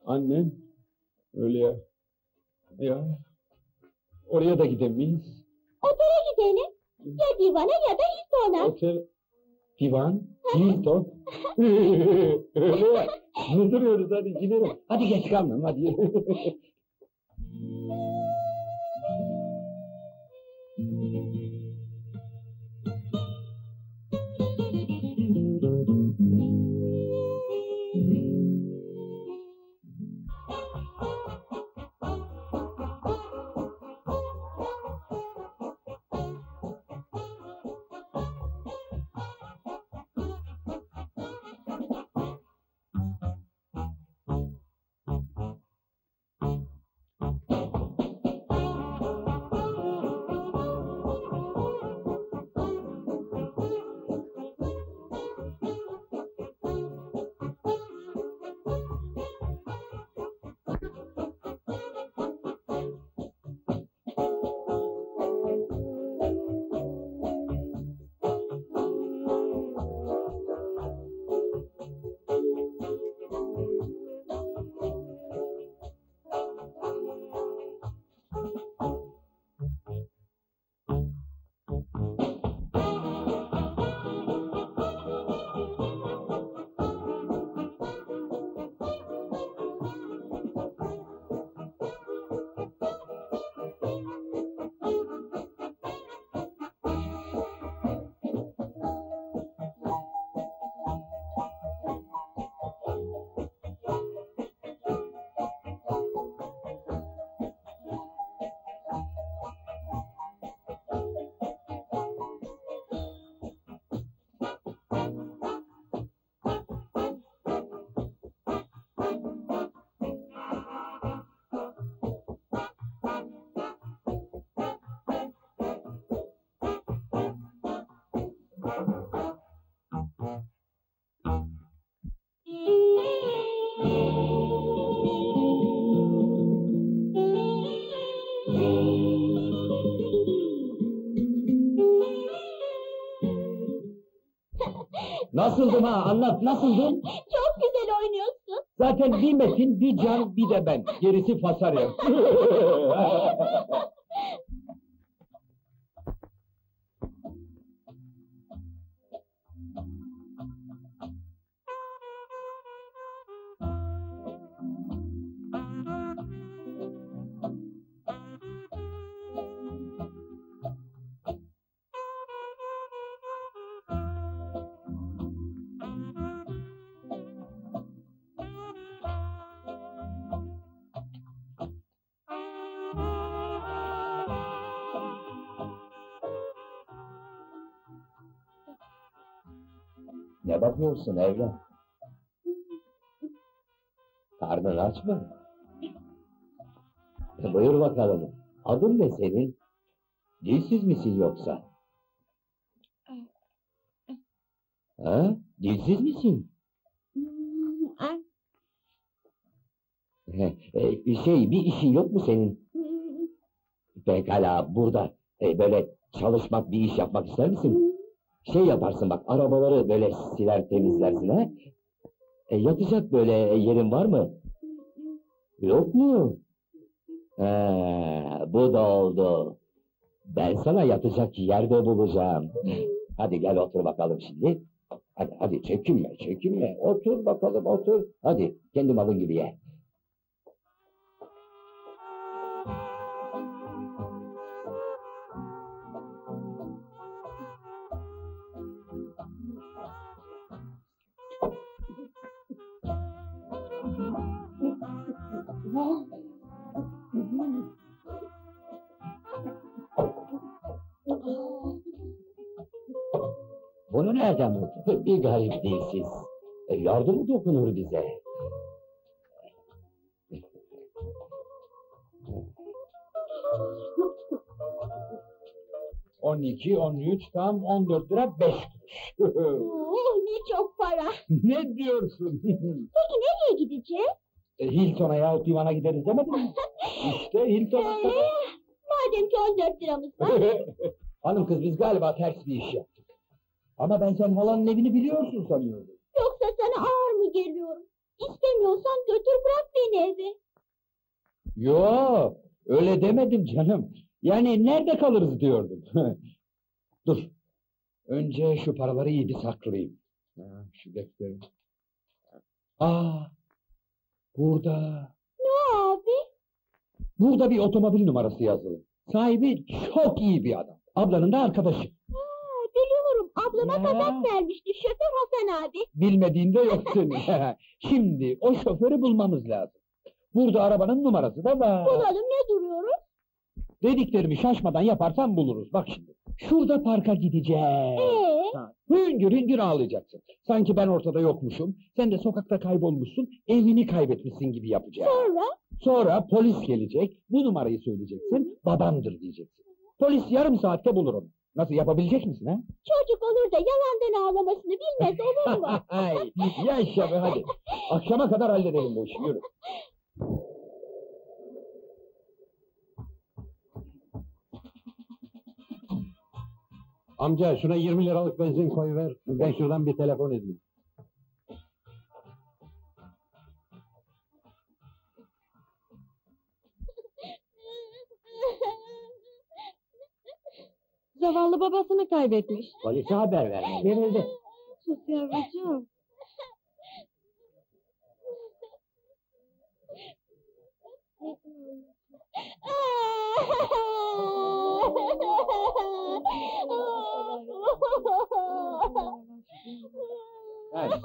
Annen? Öyle ya. Ya. Oraya da gidemeyiz. Otele gidelim. Ya divana ya da Hilton'a. Otel, divan, Hilton. Öyle ya. Ne duruyoruz, hadi gidelim. Hadi geç kalmayalım, hadi. Nasıldım ha? Anlat, nasıldım? Çok güzel oynuyorsun. Zaten bir Metin, bir Can, bir de ben. Gerisi Fasarya. Ne bakıyorsun evlat? Karnın aç mı? E, buyur bakalım. Adın ne senin? Dilsiz misin yoksa? Ha? Dilsiz misin? Hmm, ah, E, şey, bir işin yok mu senin? hmm, Pekala, burada e, böyle çalışmak, bir iş yapmak ister misin? hmm. Şey yaparsın bak, arabaları böyle siler temizlersin ha? E, yatacak böyle yerin var mı? Yok mu? He, bu da oldu. Ben sana yatacak yerde bulacağım. Hadi gel otur bakalım şimdi. Hadi hadi çekinme çekinme. Otur bakalım otur. Hadi kendi malın gibi ye. Bunu nereden buldun? Bir garip dilsiz. E, yardım dokunur bize. On iki, on üç, tam on dört lira beş kuruş. Oh, ne çok para. Ne diyorsun? Peki nereye gideceğiz? E, Hilton'a yahut divana gideriz demedin mi? İşte Hilton'a. Ee, madem ki on dört liramız var. Hanım kız, biz galiba ters bir iş yaptık. Ama ben sen halanın evini biliyorsun sanıyordum. Yoksa sana ağır mı geliyorum? İstemiyorsan götür bırak beni eve. Yo, öyle demedim canım. Yani nerede kalırız diyordum. Dur. Önce şu paraları iyi bir saklayayım. Ha, şu defteri. Aa, burada. Ne abi? Burada bir otomobil numarası yazılı. Sahibi çok iyi bir adam. Ablanın da arkadaşı. Ha, biliyorum. Ablama Ya. kazak vermişti şoför Hasan abi. Bilmediğinde yok senin. Şimdi o şoförü bulmamız lazım. Burada arabanın numarası da var. Bulalım, ne duruyoruz? Dediklerimi şaşmadan yaparsan buluruz. Bak şimdi. Şurada parka gideceğiz. Ee? Ha, hüngür hüngür ağlayacaksın. Sanki ben ortada yokmuşum. Sen de sokakta kaybolmuşsun. Evini kaybetmişsin gibi yapacaksın. Sonra? Sonra polis gelecek. Bu numarayı söyleyeceksin. Babamdır diyeceksin. Polis yarım saatte bulur onu. Nasıl, yapabilecek misin ha? Çocuk olur da yalandan ağlamasını bilmez olur mu? Ay, yaşa be hadi. Akşama kadar halledelim bu işi. Yürü. Amca şuna yirmi liralık benzin koyuver. Ben şuradan bir telefon edeyim. Zavallı babasını kaybetmiş. Polise haber vermeli. Verildi. Sus yavrucuğum. Hadi.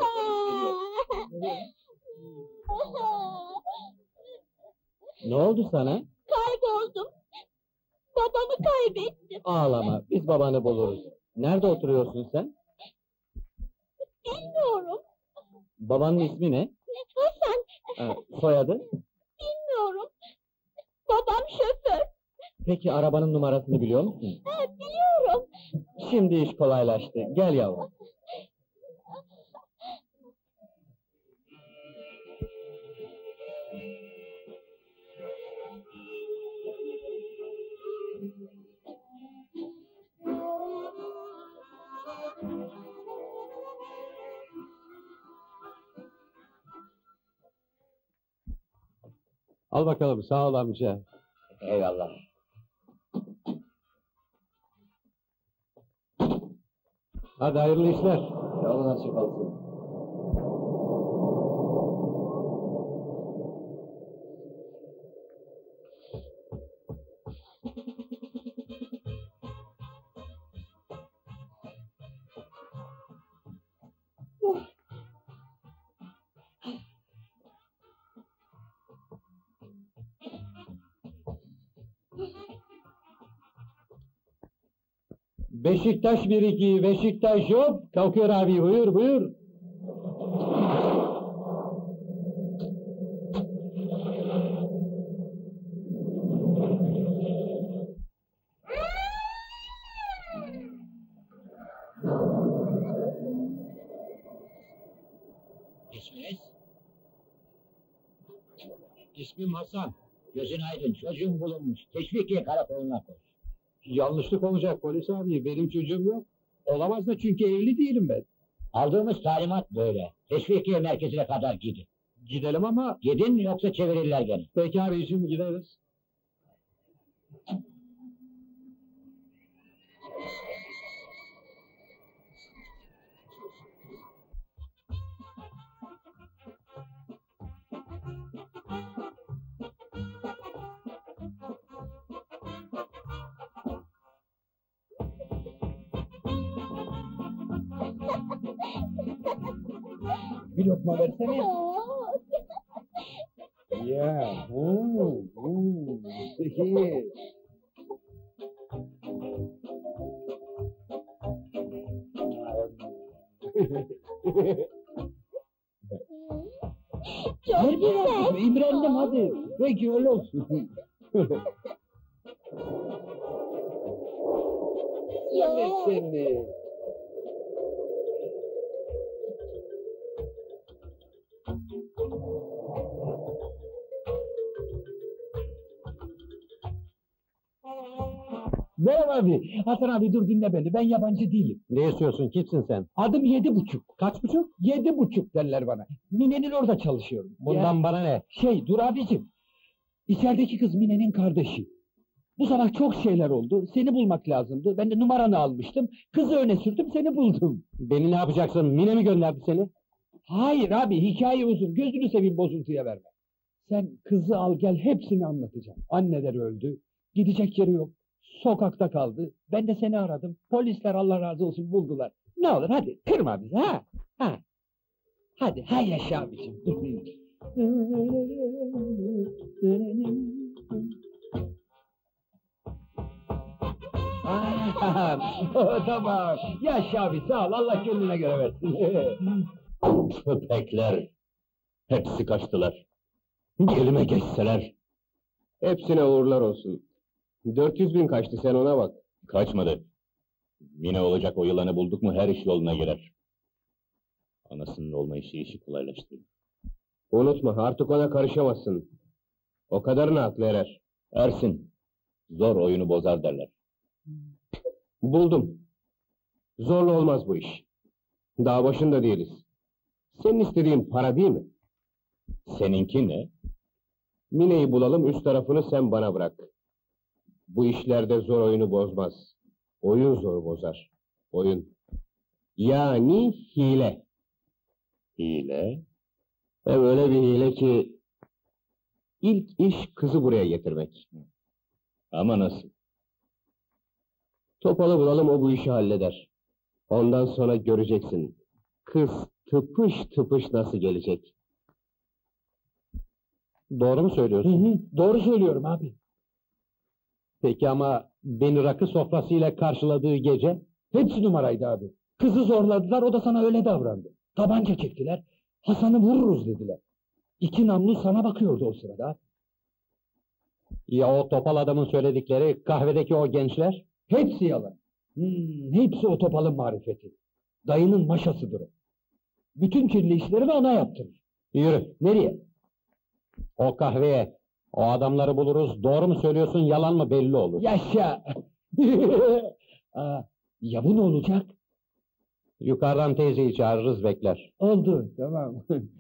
Ne oldu sana? Kayboldum. Babamı kaybettim. Ağlama, biz babanı buluruz. Nerede oturuyorsun sen? Bilmiyorum. Babanın ismi ne? Hasan, Ha, soyadı? bilmiyorum. Babam şoför. Peki arabanın numarasını biliyor musun? Ha, biliyorum. Şimdi iş kolaylaştı. Gel yavrum. Al bakalım, sağ ol amca. Eyvallah. Hadi hayırlı işler. Yolun açık olsun. Beşiktaş bir iki, Beşiktaş hop. Kalkıyor abi, buyur buyur. İsminiz? İsmim Hasan. Gözün aydın, çocuğum bulunmuş. Teşvikiye karakoluna koş. Yanlışlık olacak polis abi, benim çocuğum yok. Olamaz da çünkü evli değilim ben. Aldığımız talimat böyle. Teşvikiye merkezine kadar gidin. Gidelim ama Gidin yoksa çevirirler gene. peki abi, şimdi gideriz. Bir lokma versene. Oo, Ya. Hmm, hmm. Peki. Çok Ver güzel. biraz, İmrendim hadi. Peki öyle olsun. Ya. Seni seni. Merhaba abi. Hasan abi dur dinle beni. Ben yabancı değilim. Ne istiyorsun, kimsin sen? Adım yedi buçuk. Kaç buçuk? Yedi buçuk derler bana. Mine'nin orada çalışıyorum. Bundan bana ne? Şey dur abicim. İçerideki kız Mine'nin kardeşi. Bu sabah çok şeyler oldu. Seni bulmak lazımdı. Ben de numaranı almıştım. Kızı öne sürdüm, seni buldum. Beni ne yapacaksın? Mine mi gönderdi seni? Hayır abi, hikaye uzun. Gözünü seveyim, bozuntuya verme. Sen kızı al gel, hepsini anlatacağım. Anneler öldü. Gidecek yeri yok. Sokakta kaldı. Ben de seni aradım. Polisler Allah razı olsun buldular. Ne olur hadi kırma bizi ha. Ha. Hadi ha yaşa abicim. Ah, tamam. Yaşa abi, sağ ol. Allah gönlüne göre versin. Köpekler! Hepsi kaçtılar. Bir elime geçseler. Hepsine uğurlar olsun. dört yüz bin kaçtı, sen ona bak. Kaçmadı. Yine olacak o yılanı bulduk mu her iş yoluna girer. Anasının olmayışı işi kolaylaştırdı. Unutma, artık ona karışamazsın. O kadarına aklı erer. Ersin, zor oyunu bozar derler. Buldum. Zorla olmaz bu iş. Daha başında değiliz. Senin istediğin para değil mi? Seninki ne? Mine'yi bulalım, üst tarafını sen bana bırak. Bu işlerde zor oyunu bozmaz. Oyun zor bozar. Oyun. Yani hile. Hile. Hem öyle bir hile ki... İlk iş kızı buraya getirmek. Ama nasıl? Topalı bulalım, o bu işi halleder. Ondan sonra göreceksin. Kız tıpış tıpış nasıl gelecek. Doğru mu söylüyorsun? Hı hı, doğru söylüyorum abi. Peki ama beni rakı sofrasıyla karşıladığı gece? Hepsi numaraydı abi. Kızı zorladılar, o da sana öyle davrandı. Tabanca çektiler, Hasan'ı vururuz dediler. İki namlu sana bakıyordu o sırada. Ya o topal adamın söyledikleri, kahvedeki o gençler? Hepsi yalan. Hmm, hepsi o topalın marifeti. Dayının maşasıdır o. Bütün kirli işleri de ona yaptırır. Yürü. Nereye? O kahveye. O adamları buluruz. Doğru mu söylüyorsun, yalan mı belli olur. Yaşa! Aa, ya bu ne olacak? Yukarıdan teyzeyi çağırırız, bekler. Oldu, tamam.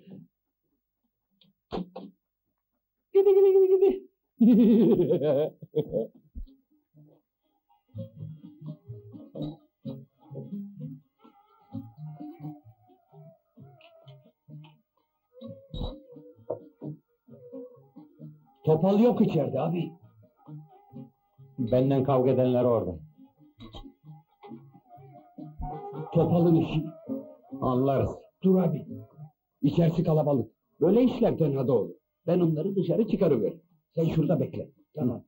Gibi gibi gibi gibi. Topal yok içeride abi. Benden kavga edenler orada. Topalın işi. Anlarız. Dur abi. İçerisi kalabalık. Böyle işler tenhada olur. Ben onları dışarı çıkarıveririm. Sen şurada bekle. Tamam.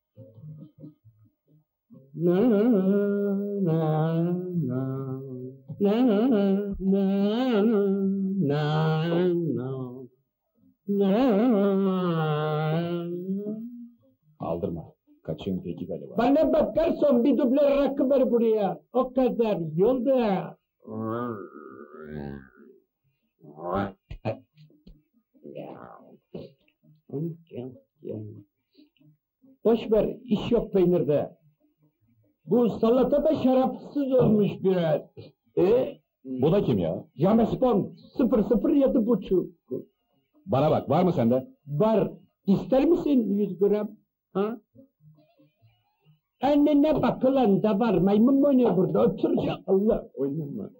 Na na na na na na na na. Aldırma. Kaçayım peki galiba. Bana bak garson, bir duble rakı ver buraya. O kadar yolda. Boş ver, iş yok peynirde. Bu salata da şarapsız olmuş biraz. E, Bu da kim ya? James Bond, sıfır sıfır yedi buçuk. Bana bak, var mı sende? Var, ister misin yüz gram? Ha? Annene bakılan da var, maymun mu oynuyor burada, oturacak. Allah, oynama.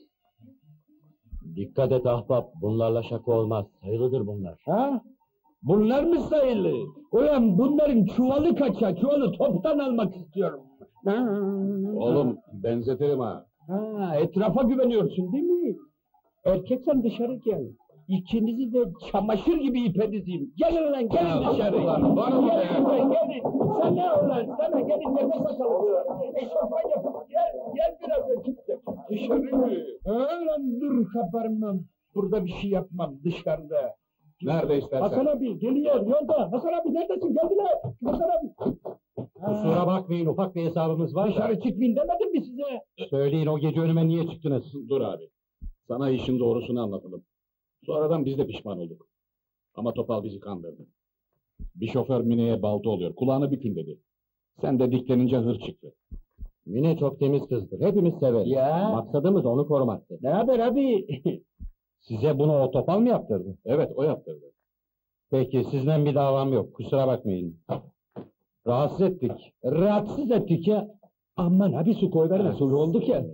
Dikkat et ahbap, bunlarla şaka olmaz. Sayılıdır bunlar. Ha? Bunlar mı sayılı? Ulan bunların çuvalı kaça, çuvalı toptan almak istiyorum. Ha? Oğlum, benzetirim ha. Ha, etrafa güveniyorsun değil mi? Erkeksen dışarı gel. İkinizi de çamaşır gibi ipe dizeyim. Gelin lan, gelin dışarı. ulan, bana mı Gelin be? lan, gelin. Sana ulan, sana gelin nefes açalım. Eşofman yapın. Gel, gel biraz erkekler. Dışarı mı? Ha lan dur, kabarmam. Burada bir şey yapmam, dışarıda. Nerede istersen. Hasan abi geliyor yolda. Hasan abi neredesin? Geldiler. Hasan abi. Kusura bakmayın, ufak bir hesabımız var da. Dışarı çıkmayın demedim mi size? Söyleyin, o gece önüme niye çıktınız? Dur abi. Sana işin doğrusunu anlatalım. Sonradan biz de pişman olduk. Ama Topal bizi kandırdı. Bir şoför Mine'ye balta oluyor. Kulağını bükün dedi. Sen de diklenince hır çıktı. Mine çok temiz kızdır, hepimiz severiz. Ya. Maksadımız onu korumaktır. Ne haber abi? Size bunu o topal mı yaptırdı? Evet, o yaptırdı. Peki, sizden bir davam yok, kusura bakmayın. Rahatsız ettik. Rahatsız ettik ya. Aman abi su koyverme, sulh olduk ya.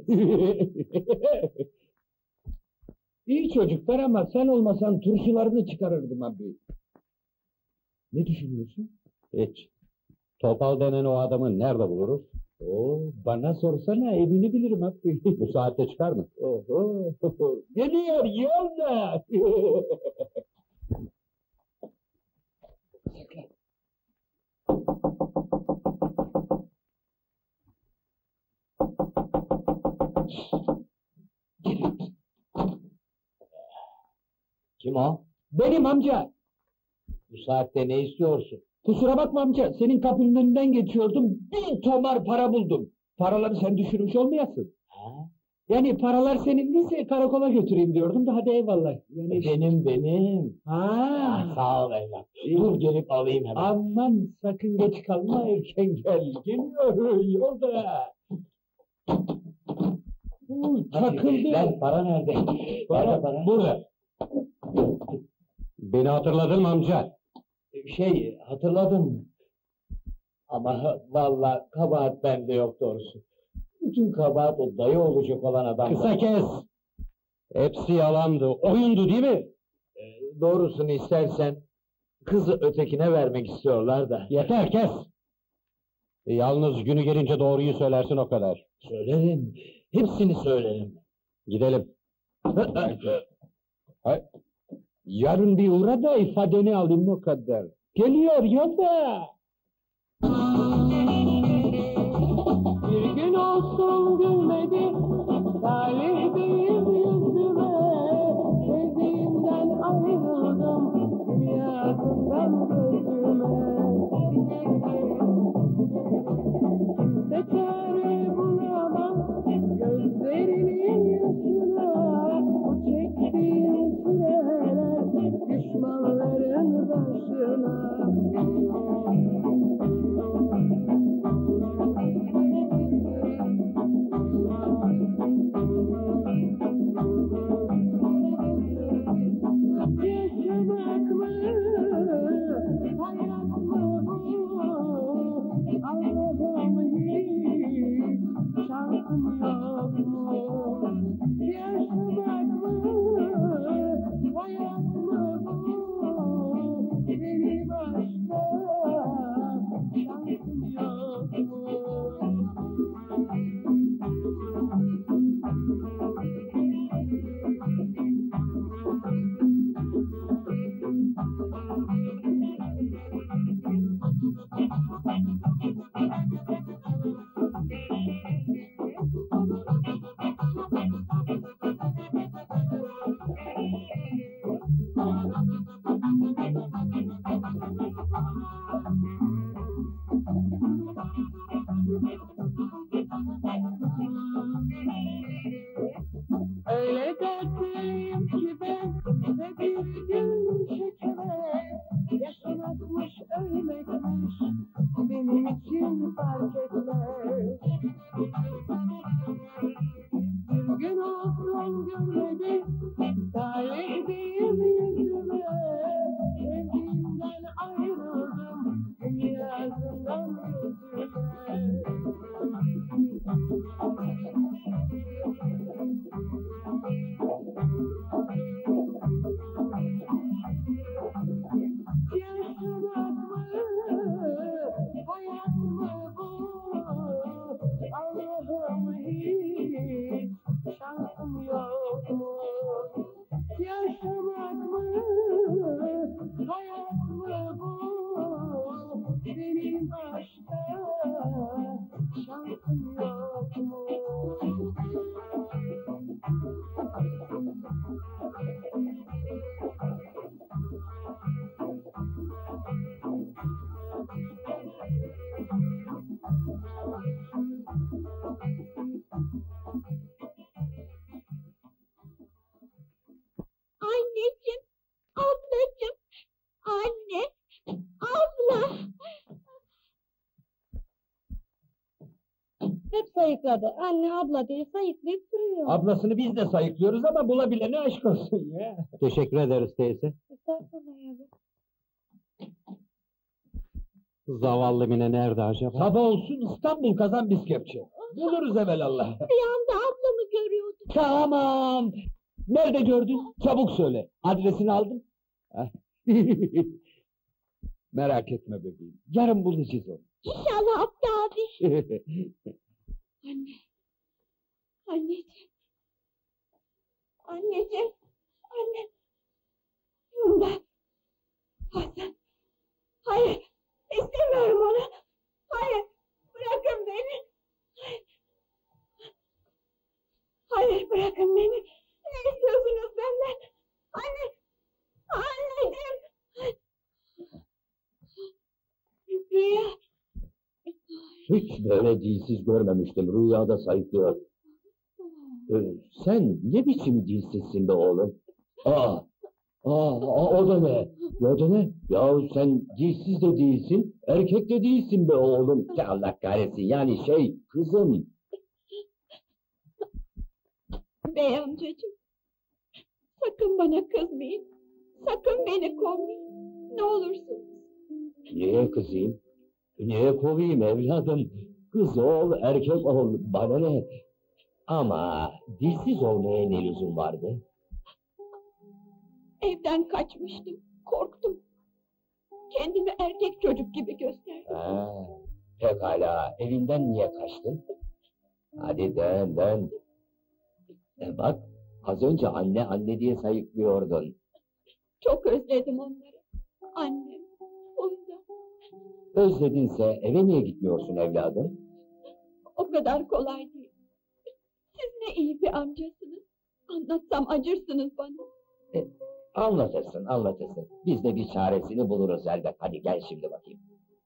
İyi çocuklar ama sen olmasan turşularını çıkarırdım abi. Ne düşünüyorsun? Hiç. Topal denen o adamı nerede buluruz? Oo, bana sorsana, evini bilirim abi. Bu saatte çıkar mı? Oho, geliyor yolda. Kim o? Benim amca. Bu saatte ne istiyorsun? Kusura bakma amca, senin kapının önünden geçiyordum, bir tomar para buldum. Paraları sen düşürmüş olmayasın. Ha? Yani paralar senin değilse karakola götüreyim diyordum da hadi eyvallah. Yani Benim benim. Ha. Ah, sağ ol evlat. Dur gelip alayım hemen. Aman sakın geç kalma, erken gel. Geliyor yolda. Uy, Hadi, takıldı. Ver para nerede? Para, Nerede para? burada. Beni hatırladın mı amca? Şey hatırladım. Ama vallahi kabahat bende yok doğrusu. Bütün kabahat o dayı olacak olan adam. Kısa kes! Hepsi yalandı, oyundu değil mi? Doğrusunu istersen kızı ötekine vermek istiyorlar da. Yeter kes! E, yalnız günü gelince doğruyu söylersin o kadar. Söylerim. Hepsini söylerim. Gidelim. Hay- Yarın bir uğra da ifadeni alayım o kadar. Geliyor yolda. Bir gün olsun gülmedi, talih değil yüzüme. Sevdiğimden ayrıldım, dünyasından gözüme. Kimse çare bulamaz, gözlerinin yaşına. Bu çektiğim süreler, düşmanların başına. Yaşamak mı, hayat mı bu? Allah'ım hiç şansım yok mu? Yaşamak mı, hayat mı bu? Benim aşkta şansım yok mu? Öyle dertliyim ki ben ve bir gün çekemez. Yaşamakmış ölmekmiş benim için fark etmez. Bir gün olsun görmedi talih değil yüzüme. Sevdiğimden ayrıldım dünyasından gözüme. Yaşamak mı, hayat mı bu? Allah'ım hiç şansım yok mu? Yaşamak mı, hayat mı bu? Benim aşkta şansım yok mu? Anneciğim, ablacığım, anne, abla. Hep sayıkladı. Anne, abla diye sayıklayıp duruyor. Ablasını biz de sayıklıyoruz ama bulabilene aşk olsun ya. Teşekkür ederiz teyze. Estağfurullah yavrum. Zavallı Mine nerede acaba? Sabah olsun İstanbul kazan biz kepçe. Buluruz evelallah. Bir anda ablamı görüyordum. Tamam. Nerede gördün? Çabuk söyle. Adresini aldım. Merak etme bebeğim. Yarın bulacağız onu. İnşallah Abdi abi. Anne. Anneciğim. Anneciğim. Anne. Bunda. Hasan. Hayır. İstemiyorum onu. Hayır. Bırakın beni. Hayır. Hayır bırakın beni. Ne istiyorsunuz benden? Anne. Anneciğim. Rüya. Hiç böyle dilsiz görmemiştim. Rüyada sayıklıyor. Ee, sen ne biçim dilsizsin be oğlum? Aa, aa, aa, o da ne? O da ne? Ya sen dilsiz de değilsin, erkek de değilsin be oğlum. Ya Allah kahretsin, yani şey, kızım. Bey amcacığım. Sakın bana kızmayın. Sakın beni kovmayın. Ne olursunuz. Niye kızayım? Niye kovayım evladım? Kız ol, erkek ol, bana ne? Ama dilsiz olmaya ne lüzum vardı? Evden kaçmıştım. Korktum. Kendimi erkek çocuk gibi gösterdim. Ha, pekala, evinden niye kaçtın? Hadi dön, dön. E bak, az önce anne anne diye sayıklıyordun. Çok özledim onları. Annem, Funda. Özledinse eve niye gitmiyorsun evladım? O kadar kolay değil. Siz ne iyi bir amcasınız. Anlatsam acırsınız bana. Anlatırsın, anlatırsın. Biz de bir çaresini buluruz elbet. Hadi gel şimdi bakayım.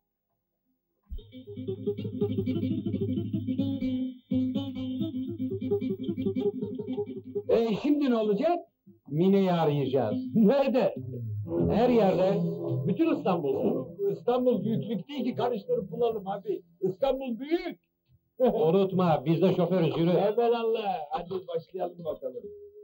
E şimdi ne olacak? Mine'yi arayacağız. Nerede? Her yerde, bütün İstanbul'da. İstanbul büyüklük değil ki karıştırıp bulalım abi. İstanbul büyük. Unutma, biz de şoförüz, yürü. Evelallah. Hadi başlayalım bakalım.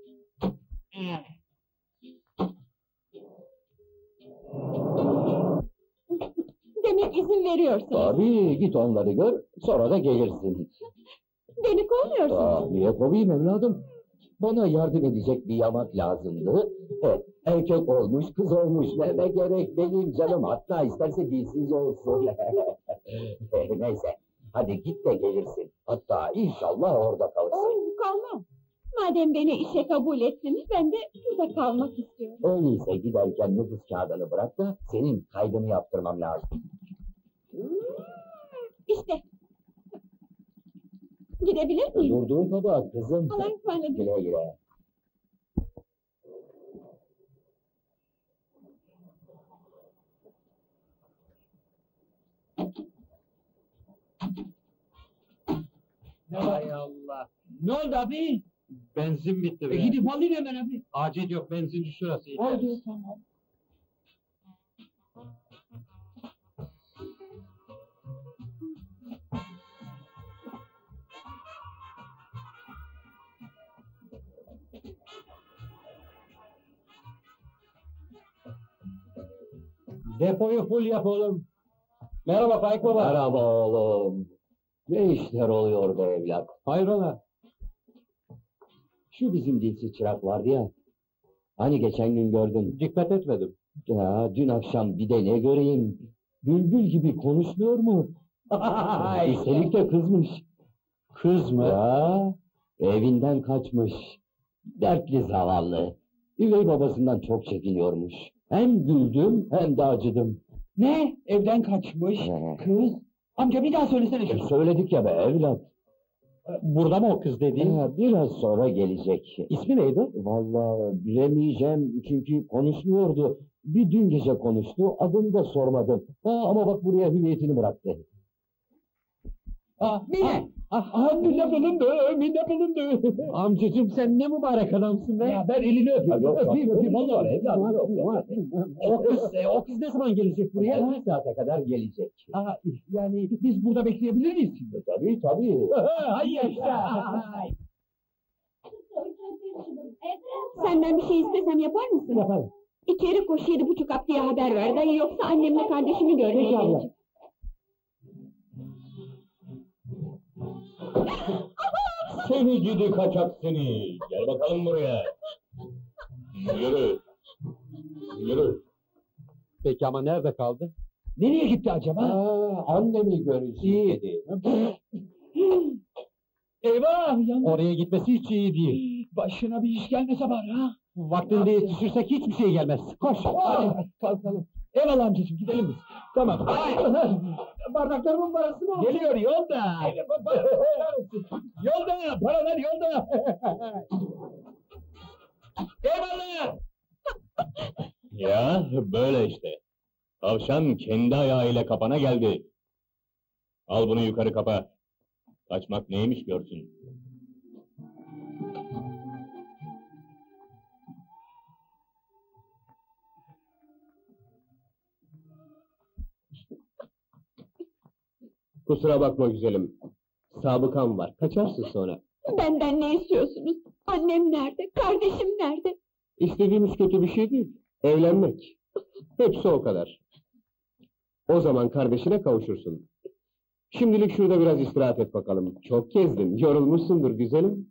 Demek izin veriyorsunuz. Tabii, git onları gör, sonra da gelirsin. Beni kovmuyorsunuz. Aa, niye kovayım evladım? Bana yardım edecek bir yamak lazımdı. E, erkek olmuş, kız olmuş, ne, ne gerek benim canım. Hatta isterse dilsiz olsun. E, neyse, hadi git de gelirsin. Hatta inşallah orada kalırsın. Oo, kalmam. Madem beni işe kabul ettiniz, ben de burada kalmak istiyorum. Öyleyse giderken nüfus kağıdını bırak da senin kaydını yaptırmam lazım. İşte. Gidebilir miyim? Durduğun kabahat kızım. Allah'a ısmarladık. Güle güle. Hay Allah. Ne oldu abi? Benzin bitti E be. gidip alayım hemen abi. Acil yok, benzinci şurası. Oldu tamam. Depoyu full yap oğlum. Merhaba Faik Baba. Merhaba oğlum. Ne işler oluyor be evlat? Hayrola? Şu bizim dilsiz çırak vardı ya. Hani geçen gün gördün. Dikkat etmedim. Ya dün akşam bir de ne göreyim. Bülbül gibi konuşmuyor mu? Üstelik de kızmış. Kız mı? Ya evinden kaçmış. Dertli zavallı. Üvey babasından çok çekiniyormuş. Hem güldüm hem de acıdım. Ne? Evden kaçmış. Ee, Kız. Amca bir daha söylesene şunu. Söyledik ya be evlat. Burada mı o kız dediğin? Ya, biraz sonra gelecek. İsmi neydi? Vallahi bilemeyeceğim çünkü konuşmuyordu. Bir dün gece konuştu, adını da sormadım. Ha, ama bak buraya hüviyetini bıraktı. Ah, Mine. Ah, ah, Mine bulundu, Mine bulundu. Amcacım sen ne mübarek adamsın be. Ya ben elini öpeyim, Ya yok, öpeyim, yok, öpeyim, yok, vallahi. yok, yok, yok, yok. O kız, e, o kız ne zaman gelecek buraya? Yarım saate kadar gelecek. Ah, yani biz burada bekleyebilir miyiz şimdi? E, tabii tabii. Hay yaşa. Senden bir şey istesem yapar mısın? Yaparım. İçeri koş, yedi buçuk Abdi'ye haber ver. Dayı yoksa annemle kardeşimi görmeye Peki abla. gelecek. Seni gidi kaçak seni. Gel bakalım buraya. Yürü. Yürü. Peki ama nerede kaldı? Nereye gitti acaba? Aa, annemi görüşü dedi. Eyvah! Yandı. Oraya gitmesi hiç iyi değil. Başına bir iş gelmese bari ha. Vaktinde yetişirsek hiçbir şey gelmez. Koş. Hadi kalkalım. Eyvallah amcacığım gidelim biz. Tamam. Ay! Bardaklarımın parası mı? Geliyor yolda. Yolda paralar yolda. Eyvallah. Ya böyle işte. Tavşan kendi ayağıyla kapana geldi. Al bunu yukarı kapa. Kaçmak neymiş görsün. Kusura bakma güzelim. Sabıkam var. Kaçarsın sonra. Benden ne istiyorsunuz? Annem nerede? Kardeşim nerede? İstediğimiz kötü bir şey değil. Evlenmek. Hepsi o kadar. O zaman kardeşine kavuşursun. Şimdilik şurada biraz istirahat et bakalım. Çok gezdin, yorulmuşsundur güzelim.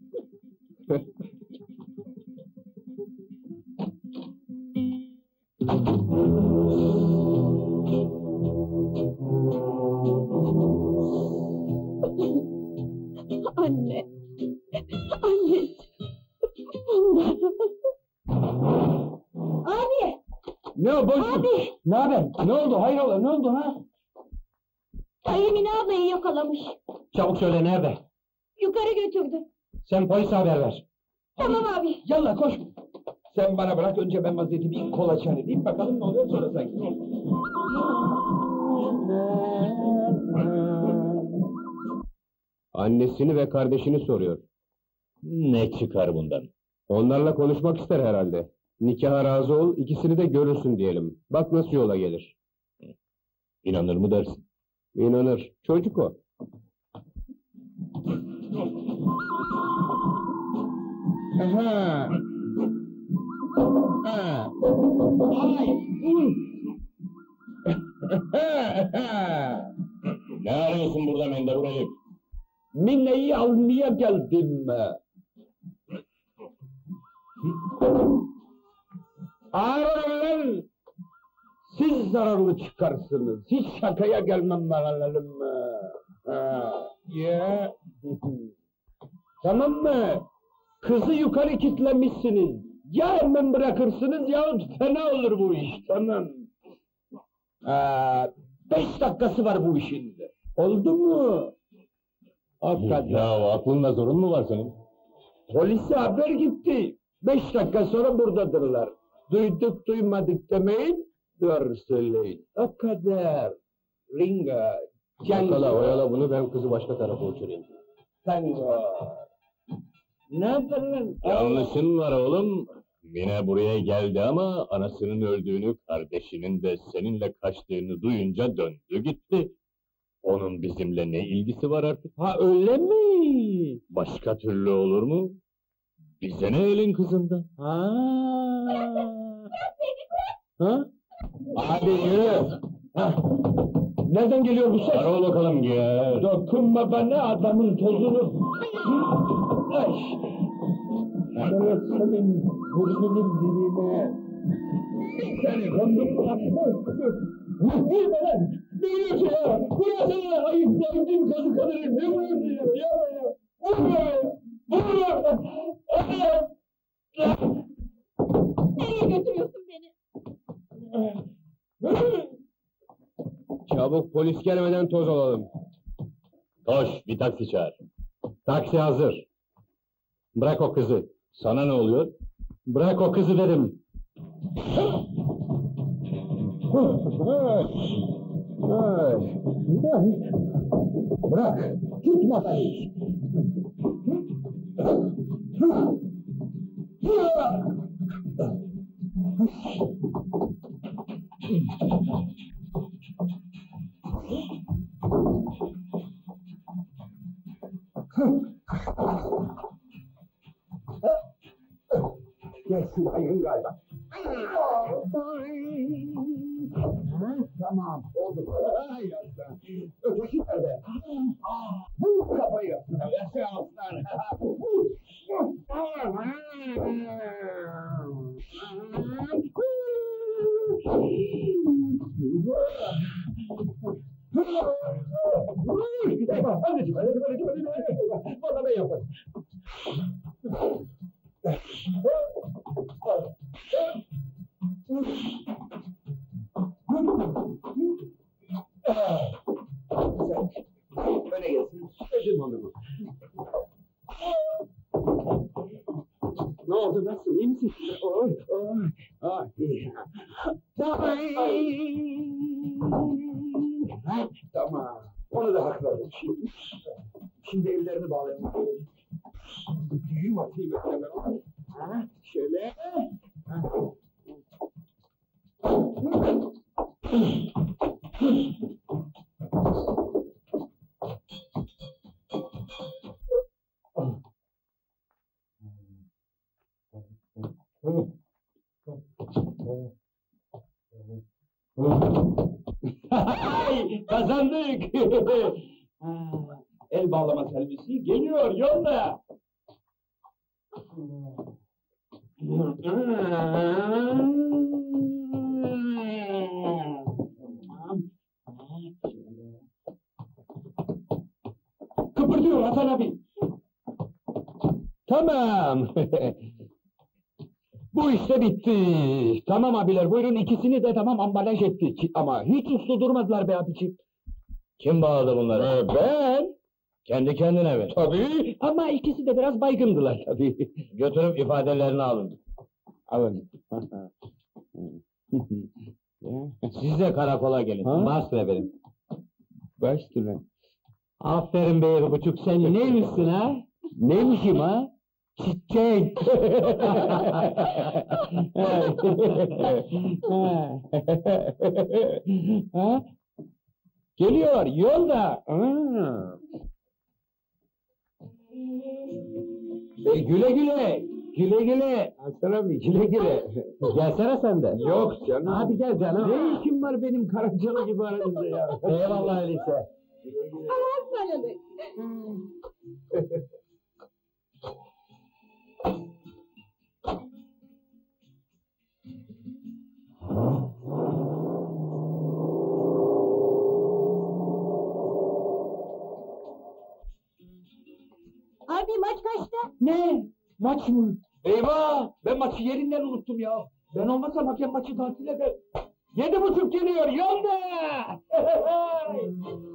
Anne. Anne. Allah'ım. Abi. Ne o boş? Abi. Ne haber? Ne oldu? Hayrola ne oldu ha? Dayı Mine ablayı yakalamış. Çabuk söyle nerede? Yukarı götürdü. Sen polise haber ver. Tamam abi. Yallah koş. Sen bana bırak önce ben vaziyeti bir kolaçan edeyim bakalım ne oluyor sonra sen. Annesini ve kardeşini soruyor. Ne çıkar bundan? Onlarla konuşmak ister herhalde. Nikaha razı ol, ikisini de görürsün diyelim. Bak nasıl yola gelir. İnanır mı dersin? İnanır. Çocuk o. Aha. Ha. Ne arıyorsun burada mendebur herif? Minneyi almaya geldim. Ağırlar, siz zararlı çıkarsınız. Hiç şakaya gelmem bakalım. Ha, ya. Tamam mı? Kızı yukarı kitlemişsiniz. Ya hemen bırakırsınız yahut fena olur bu iş. Tamam. Aa, beş dakikası var bu işin. Oldu mu? Hakikaten. Ya aklınla zorun mu var senin? Polise haber gitti. Beş dakika sonra buradadırlar. Duyduk duymadık demeyin, doğru söyleyin. O kadar. Ringa. Yakala, oyala bunu, ben kızı başka tarafa uçurayım. Tango. Ne yapar lan? Yanlışın var oğlum. Mine buraya geldi ama anasının öldüğünü, kardeşinin de seninle kaçtığını duyunca döndü gitti. Onun bizimle ne ilgisi var artık? Ha öyle mi? Başka türlü olur mu? Bize ne elin kızında? Ha. Ha? Hadi yürü. Ha. Nereden geliyor bu ses? Var ol bakalım gel. Dokunma bana adamın tozunu. Ay. Sana senin burnunun dibine. Seni kondurma. Vurma lan. Ne vuruyorsun ya? Vurma sana. Ayıp ayıp kazık alırım. Ne vuruyorsun ya? Yapma ya. Vurma ya. Vurma. Nereye götürüyorsun beni? Çabuk, polis gelmeden toz alalım. Koş bir taksi çağır. Taksi hazır. Bırak o kızı. Sana ne oluyor? Bırak o kızı dedim. Bırak. Tutma beni. Gel şurayı galiba. Tamam, oldu. Ay aslan. Öteki nerede? Vur kafayı aslan. Yaşa aslan. Anneciğim, anneciğim, anneciğim, anneciğim. Bana ben yaparım. Öyle gelsin. Ödüm onu. Ne oldu, nasıl, iyi misin? Oy, oy, oy. Ay. Ha, tamam, onu da hakladım şimdi. Şimdi ellerini bağlayalım. Düğüm atayım ben ona. Ha, şöyle. Ha. Ay, kazandık. Ha, el bağlama servisi geliyor yolda. Kıpırdıyor Hasan abi. Tamam. Bu işte bitti. Tamam abiler, buyurun ikisini de tamam ambalaj ettik. Ama hiç uslu durmadılar be abiciğim. Kim bağladı bunları? Ee, ben? Kendi kendine mi? Tabii. Ama ikisi de biraz baygındılar tabii. Götürüp ifadelerini alın. Alın. Siz de karakola gelin. Ha? Bas verin. Baş üstüne. Aferin be buçuk, sen neymişsin ha? Neymişim ha? Çiçek. Ha? Geliyor yolda. Ha. E, güle güle. Güle güle. Hasan abi güle güle. Gelsene sen de. Yok canım. Hadi gel canım. Ne işin var benim Karacalı gibi aranızda ya? Eyvallah öyleyse. Aman sanalım. Abi maç kaçta? Ne? Maç mı? Eyvah! Ben maçı yerinden unuttum ya. Ben olmasam hakem maçı tatil eder. Yedi buçuk geliyor yolda!